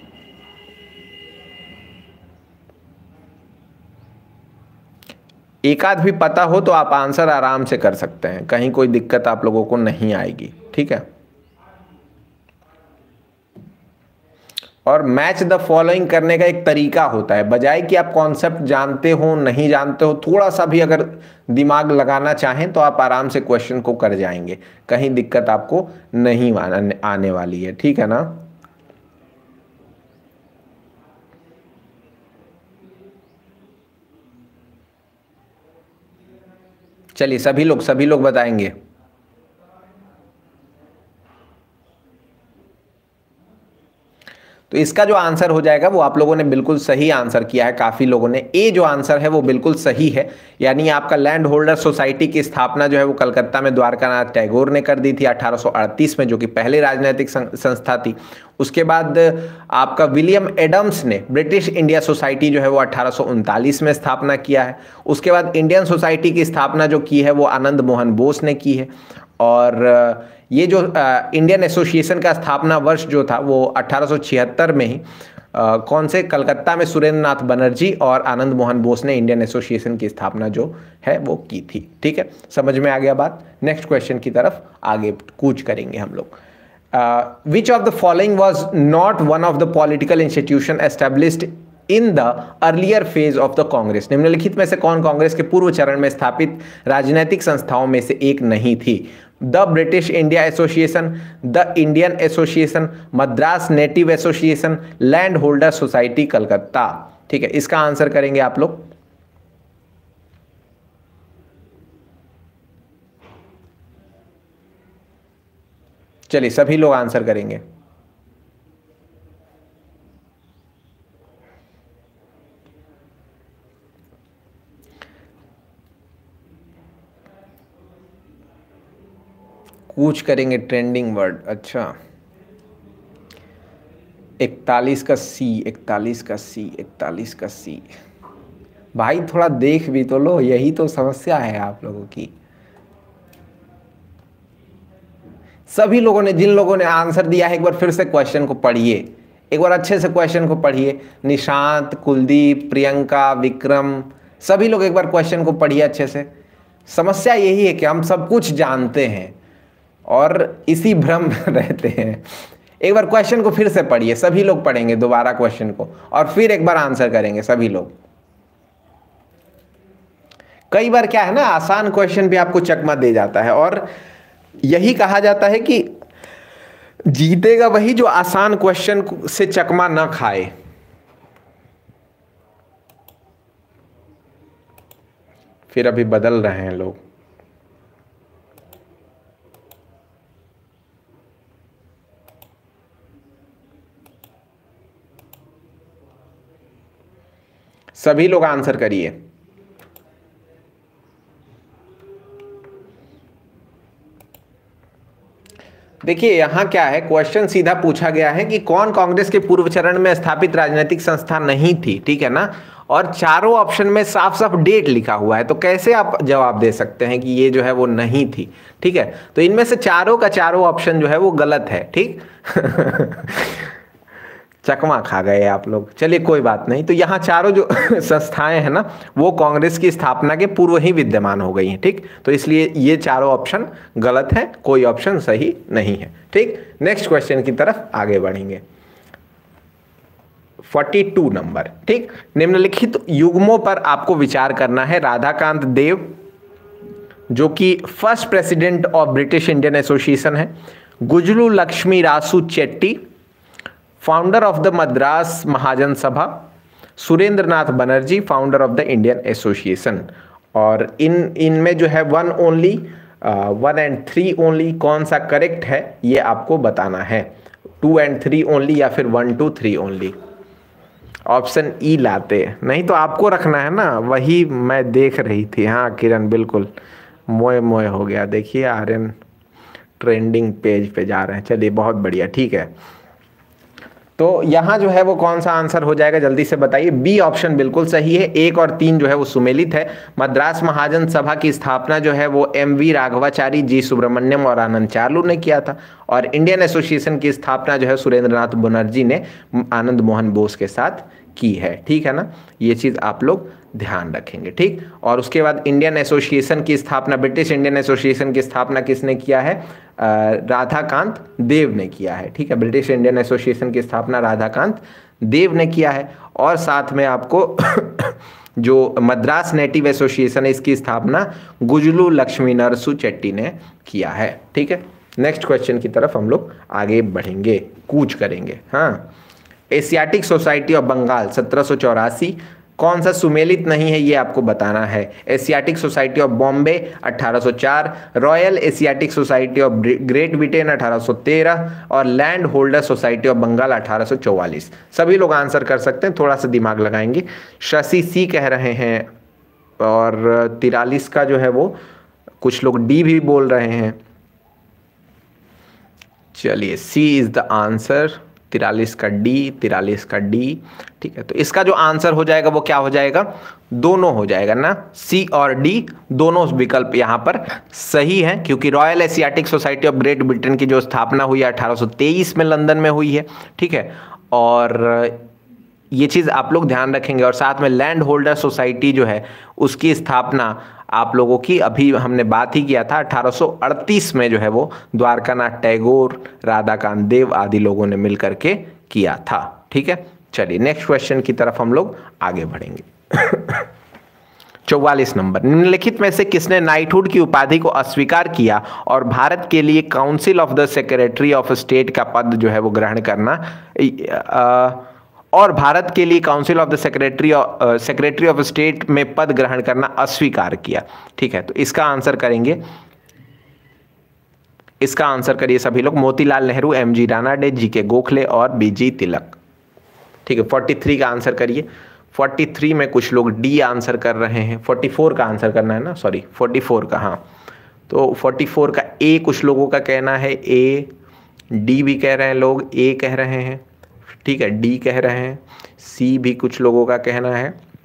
A: एक आध भी पता हो तो आप आंसर आराम से कर सकते हैं, कहीं कोई दिक्कत आप लोगों को नहीं आएगी। ठीक है, और मैच द फॉलोइंग करने का एक तरीका होता है, बजाय कि आप कॉन्सेप्ट जानते हो नहीं जानते हो, थोड़ा सा भी अगर दिमाग लगाना चाहें तो आप आराम से क्वेश्चन को कर जाएंगे, कहीं दिक्कत आपको नहीं आने वाली है। ठीक है ना। चलिए सभी लोग सभी लोग बताएंगे। तो इसका जो आंसर हो जाएगा वो आप लोगों ने बिल्कुल सही आंसर किया है, काफ़ी लोगों ने। ए जो आंसर है वो बिल्कुल सही है, यानी आपका लैंड होल्डर सोसाइटी की स्थापना जो है वो कलकत्ता में द्वारकानाथ टैगोर ने कर दी थी अठारह सौ अड़तीस में, जो कि पहले राजनीतिक संस्था थी। उसके बाद आपका विलियम एडम्स ने ब्रिटिश इंडिया सोसाइटी जो है वो अठारह सौ उनतालीस में स्थापना किया है। उसके बाद इंडियन सोसाइटी की स्थापना जो की है वो आनंद मोहन बोस ने की है। और ये जो इंडियन एसोसिएशन का स्थापना वर्ष जो था वो अठारह सौ छिहत्तर में ही आ, कौन से, कलकत्ता में सुरेंद्रनाथ बनर्जी और आनंद मोहन बोस ने इंडियन एसोसिएशन की स्थापना जो है वो की थी। ठीक है, समझ में आ गया बात। नेक्स्ट क्वेश्चन की तरफ आगे कूच करेंगे हम लोग। Which of the following was not one of the political institution established in the earlier phase of the Congress? निम्नलिखित में से कौन कांग्रेस के पूर्व चरण में स्थापित राजनीतिक संस्थाओं में से एक नहीं थी? The British India association, the Indian association, Madras native association, land holder society Calcutta. ठीक है, इसका आंसर करेंगे आप लोग। चलिए सभी लोग आंसर करेंगे। कूच करेंगे ट्रेंडिंग वर्ड। अच्छा, इकतालीस का सी, इकतालीस का सी, इकतालीस का सी। भाई थोड़ा देख भी तो लो, यही तो समस्या है आप लोगों की। सभी लोगों ने, जिन लोगों ने आंसर दिया है, एक बार फिर से क्वेश्चन को पढ़िए, एक बार अच्छे से क्वेश्चन को पढ़िए। निशांत, कुलदीप, प्रियंका, विक्रम, सभी लोग एक बार क्वेश्चन को पढ़िए अच्छे से। समस्या यही है कि हम सब कुछ जानते हैं और इसी भ्रम में रहते हैं। एक बार क्वेश्चन को फिर से पढ़िए, सभी लोग पढ़ेंगे दोबारा क्वेश्चन को और फिर एक बार आंसर करेंगे सभी लोग। कई बार क्या है ना, आसान क्वेश्चन भी आपको चकमा दे जाता है, और यही कहा जाता है कि जीतेगा वही जो आसान क्वेश्चन से चकमा ना खाए। फिर अभी बदल रहे हैं लोग। सभी लोग आंसर करिए। देखिए यहां क्या है, क्वेश्चन सीधा पूछा गया है कि कौन कांग्रेस के पूर्व चरण में स्थापित राजनीतिक संस्था नहीं थी, ठीक है ना। और चारों ऑप्शन में साफ साफ डेट लिखा हुआ है, तो कैसे आप जवाब दे सकते हैं कि ये जो है वो नहीं थी, ठीक है। तो इनमें से चारों का चारों ऑप्शन जो है वो गलत है, ठीक। चकमा खा गए आप लोग, चलिए कोई बात नहीं। तो यहाँ चारों जो संस्थाएं हैं ना वो कांग्रेस की स्थापना के पूर्व ही विद्यमान हो गई हैं, ठीक। तो इसलिए ये चारों ऑप्शन गलत है, कोई ऑप्शन सही नहीं है, ठीक। नेक्स्ट क्वेश्चन की तरफ आगे बढ़ेंगे। बयालीस नंबर, ठीक। निम्नलिखित युग्मों पर आपको विचार करना है। राधाकांत देव जो कि first president of British Indian association है, Gazulu Lakshminarasu Chetty founder of the Madras Mahajan Sabha, Surendra Nath Banerjee founder of the Indian association. और इन इनमें जो है one only one and three only कौन सा करेक्ट है ये आपको बताना है। टू एंड थ्री ओनली या फिर one two three only. Option E लाते, नहीं तो आपको रखना है ना, वही मैं देख रही थी। हाँ किरण बिल्कुल मोए मोए हो गया, देखिए आर्यन ट्रेंडिंग पेज पे जा रहे हैं। चलिए बहुत बढ़िया, ठीक है। तो यहाँ जो है वो कौन सा आंसर हो जाएगा जल्दी से बताइए। बी ऑप्शन बिल्कुल सही है। एक और तीन जो है वो सुमेलित है। मद्रास महाजन सभा की स्थापना जो है वो M V Raghavachari, G Subramaniam और आनंद चार्लू ने किया था। और इंडियन एसोसिएशन की स्थापना जो है सुरेंद्र नाथ बनर्जी ने आनंद मोहन बोस के साथ की है, ठीक है ना। ये चीज़ आप लोग ध्यान रखेंगे, ठीक। और उसके बाद इंडियन एसोसिएशन की स्थापना, ब्रिटिश इंडियन एसोसिएशन की स्थापना किसने किया है? राधाकांत देव ने किया है, ठीक है। ब्रिटिश इंडियन एसोसिएशन की स्थापना राधाकांत देव ने किया है। और साथ में आपको जो मद्रास नेटिव एसोसिएशन है इसकी स्थापना गुजलू लक्ष्मी नरसू चेट्टी ने किया है, ठीक है। नेक्स्ट क्वेश्चन की तरफ हम लोग आगे बढ़ेंगे, कूच करेंगे। हाँ, एशियाटिक सोसाइटी ऑफ बंगाल सत्रह सौ चौरासी कौन सा सुमेलित नहीं है ये आपको बताना है। एशियाटिक सोसाइटी ऑफ बॉम्बे अठारह सौ चार, royal asiatic society of great Britain अठारह सौ तेरह और land holder society of Bengal अठारह सौ चौवालीस। सभी लोग आंसर कर सकते हैं, थोड़ा सा दिमाग लगाएंगे। शशि सी कह रहे हैं और तिरालीस का जो है वो कुछ लोग डी भी बोल रहे हैं। चलिए सी इज द आंसर, तिरालीस का डी, तिरालीस का डी, ठीक है। तो इसका जो आंसर हो जाएगा वो क्या हो जाएगा? दोनों हो जाएगा ना, सी और डी दोनों विकल्प यहाँ पर सही है, क्योंकि royal asiatic society of great Britain की जो स्थापना हुई है अठारह सौ तेईस में लंदन में हुई है, ठीक है। और ये चीज़ आप लोग ध्यान रखेंगे। और साथ में लैंड होल्डर सोसाइटी जो है उसकी स्थापना आप लोगों की अभी हमने बात ही किया था अठारह सौ अड़तीस में जो है वो द्वारकानाथ टैगोर, राधाकांत देव आदि लोगों ने मिलकर के किया था, ठीक है। चलिए नेक्स्ट क्वेश्चन की तरफ हम लोग आगे बढ़ेंगे। चौवालीस नंबर, निम्नलिखित में से किसने नाइटहुड की उपाधि को अस्वीकार किया और भारत के लिए council of the secretary of state का पद जो है वो ग्रहण करना आ, और भारत के लिए council of the secretary secretary of state में पद ग्रहण करना अस्वीकार किया, ठीक है। तो इसका आंसर करेंगे, इसका आंसर करिए सभी लोग। Motilal Nehru, M G Ranade, G K Gokhale और बी जी तिलक, ठीक है। तैंतालीस का आंसर करिए। तैंतालीस में कुछ लोग डी आंसर कर रहे हैं, चौवालीस का आंसर करना है ना, सॉरी चौवालीस का, हाँ। तो चौवालीस का ए कुछ लोगों का कहना है, ए, डी भी कह रहे हैं लोग, ए कह रहे हैं, ठीक है, डी कह रहे हैं, सी भी कुछ लोगों का कहना है,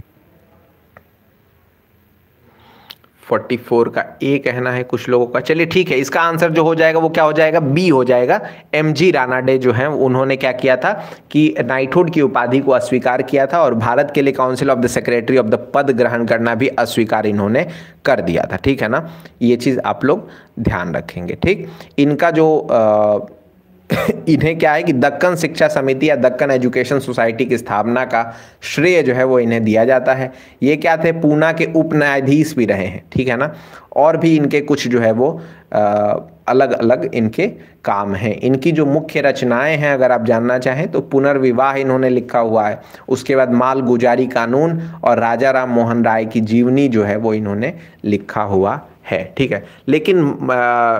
A: चौवालीस का ए कहना है कुछ लोगों का। चलिए ठीक है, इसका आंसर जो हो जाएगा वो क्या हो जाएगा? बी हो जाएगा। एम जी राणा डे जो है उन्होंने क्या किया था कि नाइटहुड की उपाधि को अस्वीकार किया था और भारत के लिए council of the secretary of the पद ग्रहण करना भी अस्वीकार इन्होंने कर दिया था, ठीक है ना। ये चीज़ आप लोग ध्यान रखेंगे, ठीक। इनका जो आ, इन्हें क्या है कि दक्कन शिक्षा समिति या दक्कन एजुकेशन सोसाइटी की स्थापना का श्रेय जो है वो इन्हें दिया जाता है। ये क्या थे? पूना के उप न्यायाधीश भी रहे हैं, ठीक है ना। और भी इनके कुछ जो है वो आ, अलग अलग इनके काम हैं। इनकी जो मुख्य रचनाएं हैं अगर आप जानना चाहें तो पुनर्विवाह इन्होंने लिखा हुआ है, उसके बाद माल गुजारी कानून और राजा राम मोहन राय की जीवनी जो है वो इन्होंने लिखा हुआ है। ठीक है, लेकिन आ,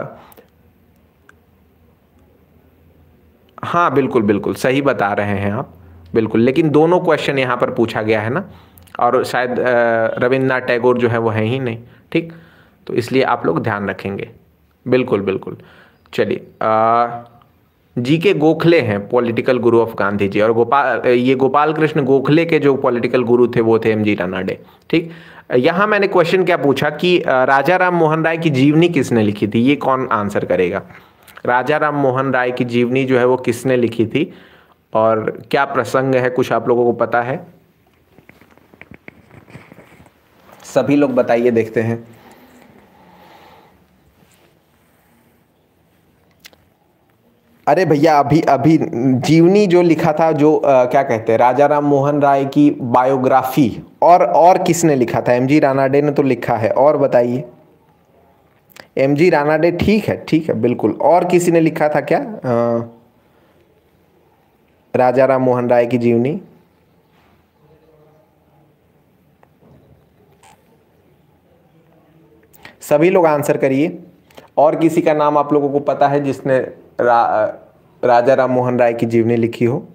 A: हाँ बिल्कुल बिल्कुल सही बता रहे हैं आप, बिल्कुल, लेकिन दोनों क्वेश्चन यहाँ पर पूछा गया है ना, और शायद रविन्द्रनाथ टैगोर जो है वो है ही नहीं। ठीक, तो इसलिए आप लोग ध्यान रखेंगे। बिल्कुल बिल्कुल। चलिए, जी के गोखले हैं political Guru of Gandhi ji, और गोपाल ये गोपाल कृष्ण गोखले के जो पॉलिटिकल गुरु थे वो थे एम जी रानाडे। ठीक, यहाँ मैंने क्वेश्चन क्या पूछा कि राजा राम मोहन राय की जीवनी किसने लिखी थी, ये कौन आंसर करेगा। राजा राम मोहन राय की जीवनी जो है वो किसने लिखी थी और क्या प्रसंग है, कुछ आप लोगों को पता है? सभी लोग बताइए, देखते हैं। अरे भैया, अभी अभी जीवनी जो लिखा था, जो आ, क्या कहते हैं, राजा राम मोहन राय की बायोग्राफी, और और किसने लिखा था? एम जी रानाडे ने तो लिखा है, और बताइए। एम जी रानाडे, ठीक है ठीक है बिल्कुल, और किसी ने लिखा था क्या आ, राजा राम मोहन राय की जीवनी? सभी लोग आंसर करिए। और किसी का नाम आप लोगों को पता है जिसने रा, राजा राम मोहन राय की जीवनी लिखी हो?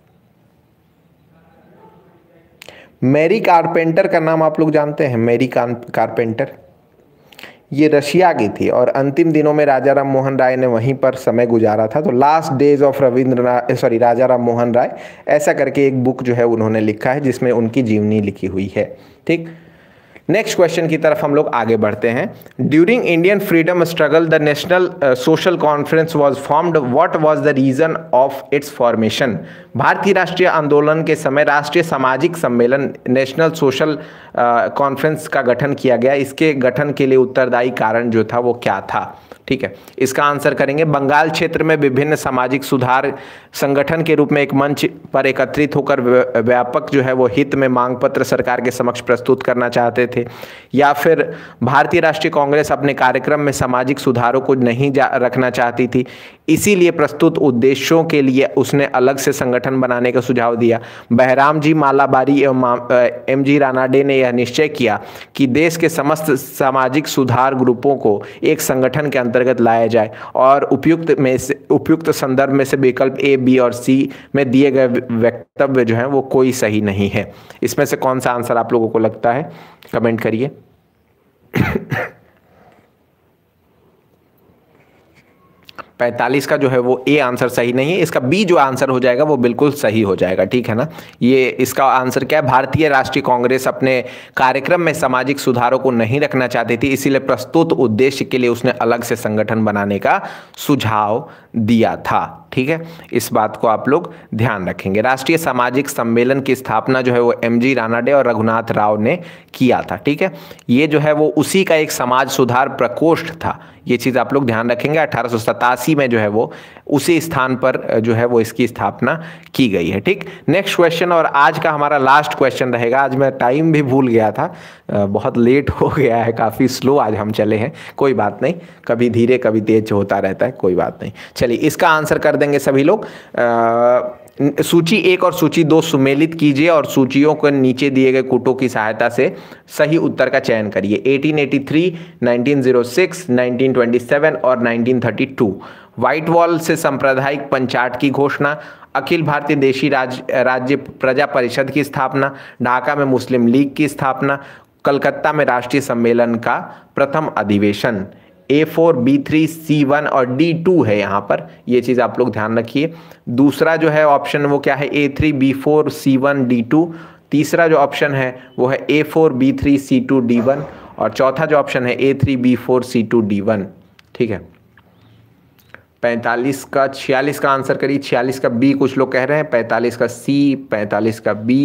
A: मैरी कारपेंटर का नाम आप लोग जानते हैं? मैरी कारपेंटर, ये रशिया की थी और अंतिम दिनों में राजा राम मोहन राय ने वहीं पर समय गुजारा था। तो last days of Rabindranath sorry Raja Ram Mohan Roy, ऐसा करके एक बुक जो है उन्होंने लिखा है जिसमें उनकी जीवनी लिखी हुई है। ठीक, नेक्स्ट क्वेश्चन की तरफ हम लोग आगे बढ़ते हैं। During Indian freedom struggle the national social conference was formed, what was the reason of its formation. भारतीय राष्ट्रीय आंदोलन के समय राष्ट्रीय सामाजिक सम्मेलन नेशनल सोशल कॉन्फ्रेंस का गठन किया गया, इसके गठन के लिए उत्तरदायी कारण जो था वो क्या था? ठीक है, इसका आंसर करेंगे, बंगाल क्षेत्र में विभिन्न सामाजिक सुधार संगठन के रूप में एक मंच पर एकत्रित होकर व्यापक जो है वो हित में मांग पत्र सरकार के समक्ष प्रस्तुत करना चाहते थे, या फिर भारतीय राष्ट्रीय कांग्रेस अपने कार्यक्रम में सामाजिक सुधारों को नहीं रखना चाहती थी, इसीलिए प्रस्तुत उद्देश्यों के लिए उसने अलग से संगठन बनाने का सुझाव दिया। बहराम जी मालाबारी एवं एम जी रानाडे ने यह निश्चय किया कि देश के समस्त सामाजिक सुधार ग्रुपों को एक संगठन के अंतर्गत लाया जाए और उपयुक्त में से उपयुक्त संदर्भ में से विकल्प ए, बी और सी में दिए गए वक्तव्य जो है वो कोई सही नहीं है। इसमें से कौन सा आंसर आप लोगों को लगता है, कमेंट करिए। पैंतालीस का जो है वो ए आंसर सही नहीं है, इसका बी जो आंसर हो जाएगा वो बिल्कुल सही हो जाएगा। ठीक है ना, ये इसका आंसर क्या है, भारतीय राष्ट्रीय कांग्रेस अपने कार्यक्रम में सामाजिक सुधारों को नहीं रखना चाहती थी, इसीलिए प्रस्तुत उद्देश्य के लिए उसने अलग से संगठन बनाने का सुझाव दिया था। ठीक है, इस बात को आप लोग ध्यान रखेंगे। राष्ट्रीय सामाजिक सम्मेलन की स्थापना जो है वो एम जी रानाडे और रघुनाथ राव ने किया था। ठीक है, ये जो है वो उसी का एक समाज सुधार प्रकोष्ठ था, ये चीज़ आप लोग ध्यान रखेंगे। अठारह सौ सतासी में जो है वो उसी स्थान पर जो है वो इसकी स्थापना की गई है। ठीक, नेक्स्ट क्वेश्चन, और आज का हमारा लास्ट क्वेश्चन रहेगा। आज मैं टाइम भी भूल गया था, बहुत लेट हो गया है, काफ़ी स्लो आज हम चले हैं, कोई बात नहीं, कभी धीरे कभी तेज होता रहता है, कोई बात नहीं। चलिए, इसका आंसर कर देंगे सभी लोग। सूची एक और सूची दो सुमेलित कीजिए और सूचियों को नीचे दिए गए कूटों की सहायता से सही उत्तर का चयन करिए। अठारह सौ तिरासी, उन्नीस सौ छह, उन्नीस सौ सत्ताईस और उन्नीस सौ बत्तीस। व्हाइट वॉल से सांप्रदायिक पंचायत की घोषणा, अखिल भारतीय देशी राज, राज्य प्रजा परिषद की स्थापना, ढाका में मुस्लिम लीग की स्थापना, कलकत्ता में राष्ट्रीय सम्मेलन का प्रथम अधिवेशन। A four, B three, C one और डी टू है यहाँ पर, ये चीज़ आप लोग ध्यान रखिए। दूसरा जो है ऑप्शन वो क्या है, A three, B four, C one, D two. तीसरा जो ऑप्शन है वो है A four, B three, C two, D one. और चौथा जो ऑप्शन है A three, B four, C two, D one. ठीक है, पैंतालीस का छियालीस का आंसर करिए। छियालीस का बी कुछ लोग कह रहे हैं, पैंतालीस का सी, पैंतालीस का बी।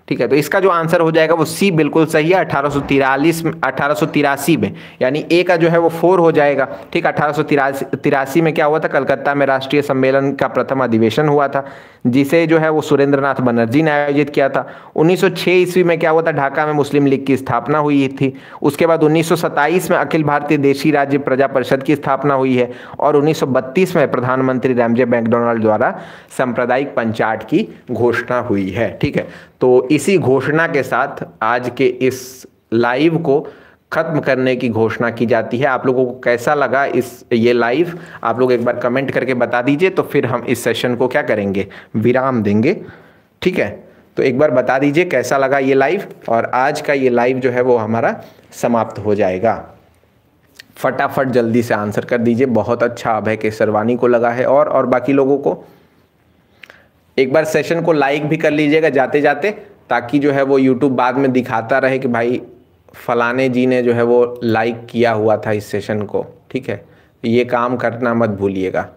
A: ठीक है, तो इसका जो आंसर हो जाएगा वो सी बिल्कुल सही है, अठारह सौ तिरालीस अठारह सौ तिरासी में, यानी ए का जो है वो फोर हो जाएगा। ठीक, अठारह सौ तिरासी में क्या हुआ था, कलकत्ता में राष्ट्रीय सम्मेलन का प्रथम अधिवेशन हुआ था, जिसे जो है वो सुरेंद्र नाथ बनर्जी ने आयोजित किया था। उन्नीस सौ छह ईस्वी में क्या हुआ था, ढाका में मुस्लिम लीग की स्थापना हुई थी। उसके बाद उन्नीस सौ सत्ताईस में अखिल भारतीय देशी राज्य प्रजा परिषद की स्थापना हुई है, और उन्नीस सौ बत्तीस में प्रधानमंत्री रामजे मैकडॉनल्ड द्वारा सांप्रदायिक पंचायत की घोषणा हुई है। ठीक है, तो इसी घोषणा के साथ आज के इस लाइव को खत्म करने की घोषणा की जाती है। आप लोगों को कैसा लगा इस ये लाइव, आप लोग एक बार कमेंट करके बता दीजिए, तो फिर हम इस सेशन को क्या करेंगे, विराम देंगे। ठीक है, तो एक बार बता दीजिए कैसा लगा ये लाइव, और आज का ये लाइव जो है वो हमारा समाप्त हो जाएगा। फटाफट जल्दी से आंसर कर दीजिए। बहुत अच्छा अभय केसरवानी को लगा है, और और बाकी लोगों को एक बार सेशन को लाइक भी कर लीजिएगा जाते जाते, ताकि जो है वो यूट्यूब बाद में दिखाता रहे कि भाई फलाने जी ने जो है वो लाइक किया हुआ था इस सेशन को। ठीक है, ये काम करना मत भूलिएगा।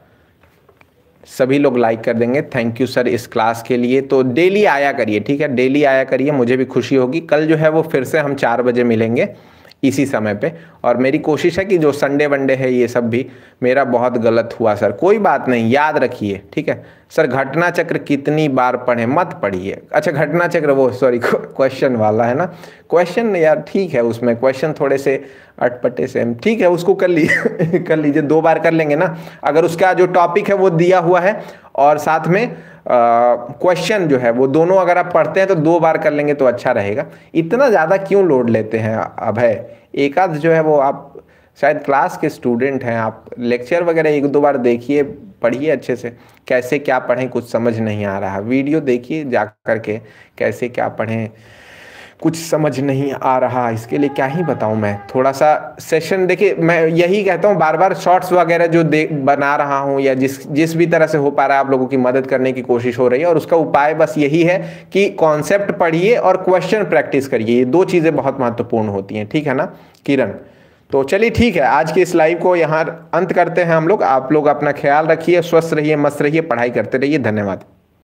A: सभी लोग लाइक कर देंगे। थैंक यू सर इस क्लास के लिए। तो डेली आया करिए, ठीक है, डेली आया करिए, मुझे भी खुशी होगी। कल जो है वो फिर से हम चार बजे मिलेंगे इसी समय पे, और मेरी कोशिश है कि जो संडे वनडे है ये सब भी, मेरा बहुत गलत हुआ सर, कोई बात नहीं, याद रखिए। ठीक है सर, घटना चक्र कितनी बार पढ़ें, मत पढ़िए। अच्छा, घटना चक्र वो सॉरी क्वेश्चन वाला है ना, क्वेश्चन यार ठीक है, उसमें क्वेश्चन थोड़े से अटपटे से, ठीक है उसको कर लीजिए कर लीजिए, दो बार कर लेंगे ना। अगर उसका जो टॉपिक है वो दिया हुआ है और साथ में क्वेश्चन जो है वो दोनों अगर आप पढ़ते हैं तो दो बार कर लेंगे तो अच्छा रहेगा। इतना ज़्यादा क्यों लोड लेते हैं अभय, एक आध जो है वो, आप शायद क्लास के स्टूडेंट हैं, आप लेक्चर वगैरह एक दो बार देखिए, पढ़िए अच्छे से, कैसे क्या पढ़ें कुछ समझ नहीं आ रहा, वीडियो देखिए जा कर के, कैसे क्या पढ़ें कुछ समझ नहीं आ रहा, इसके लिए क्या ही बताऊं मैं। थोड़ा सा सेशन देखिए, मैं यही कहता हूं बार बार, शॉर्ट्स वगैरह जो दे बना रहा हूं या जिस जिस भी तरह से हो पा रहा है आप लोगों की मदद करने की कोशिश हो रही है, और उसका उपाय बस यही है कि कॉन्सेप्ट पढ़िए और क्वेश्चन प्रैक्टिस करिए, ये दो चीज़ें बहुत महत्वपूर्ण होती हैं। ठीक है ना किरण, तो चलिए ठीक है, आज के इस लाइव को यहाँ अंत करते हैं हम लोग। आप लोग अपना ख्याल रखिए, स्वस्थ रहिए, मस्त रहिए, पढ़ाई करते रहिए। धन्यवाद।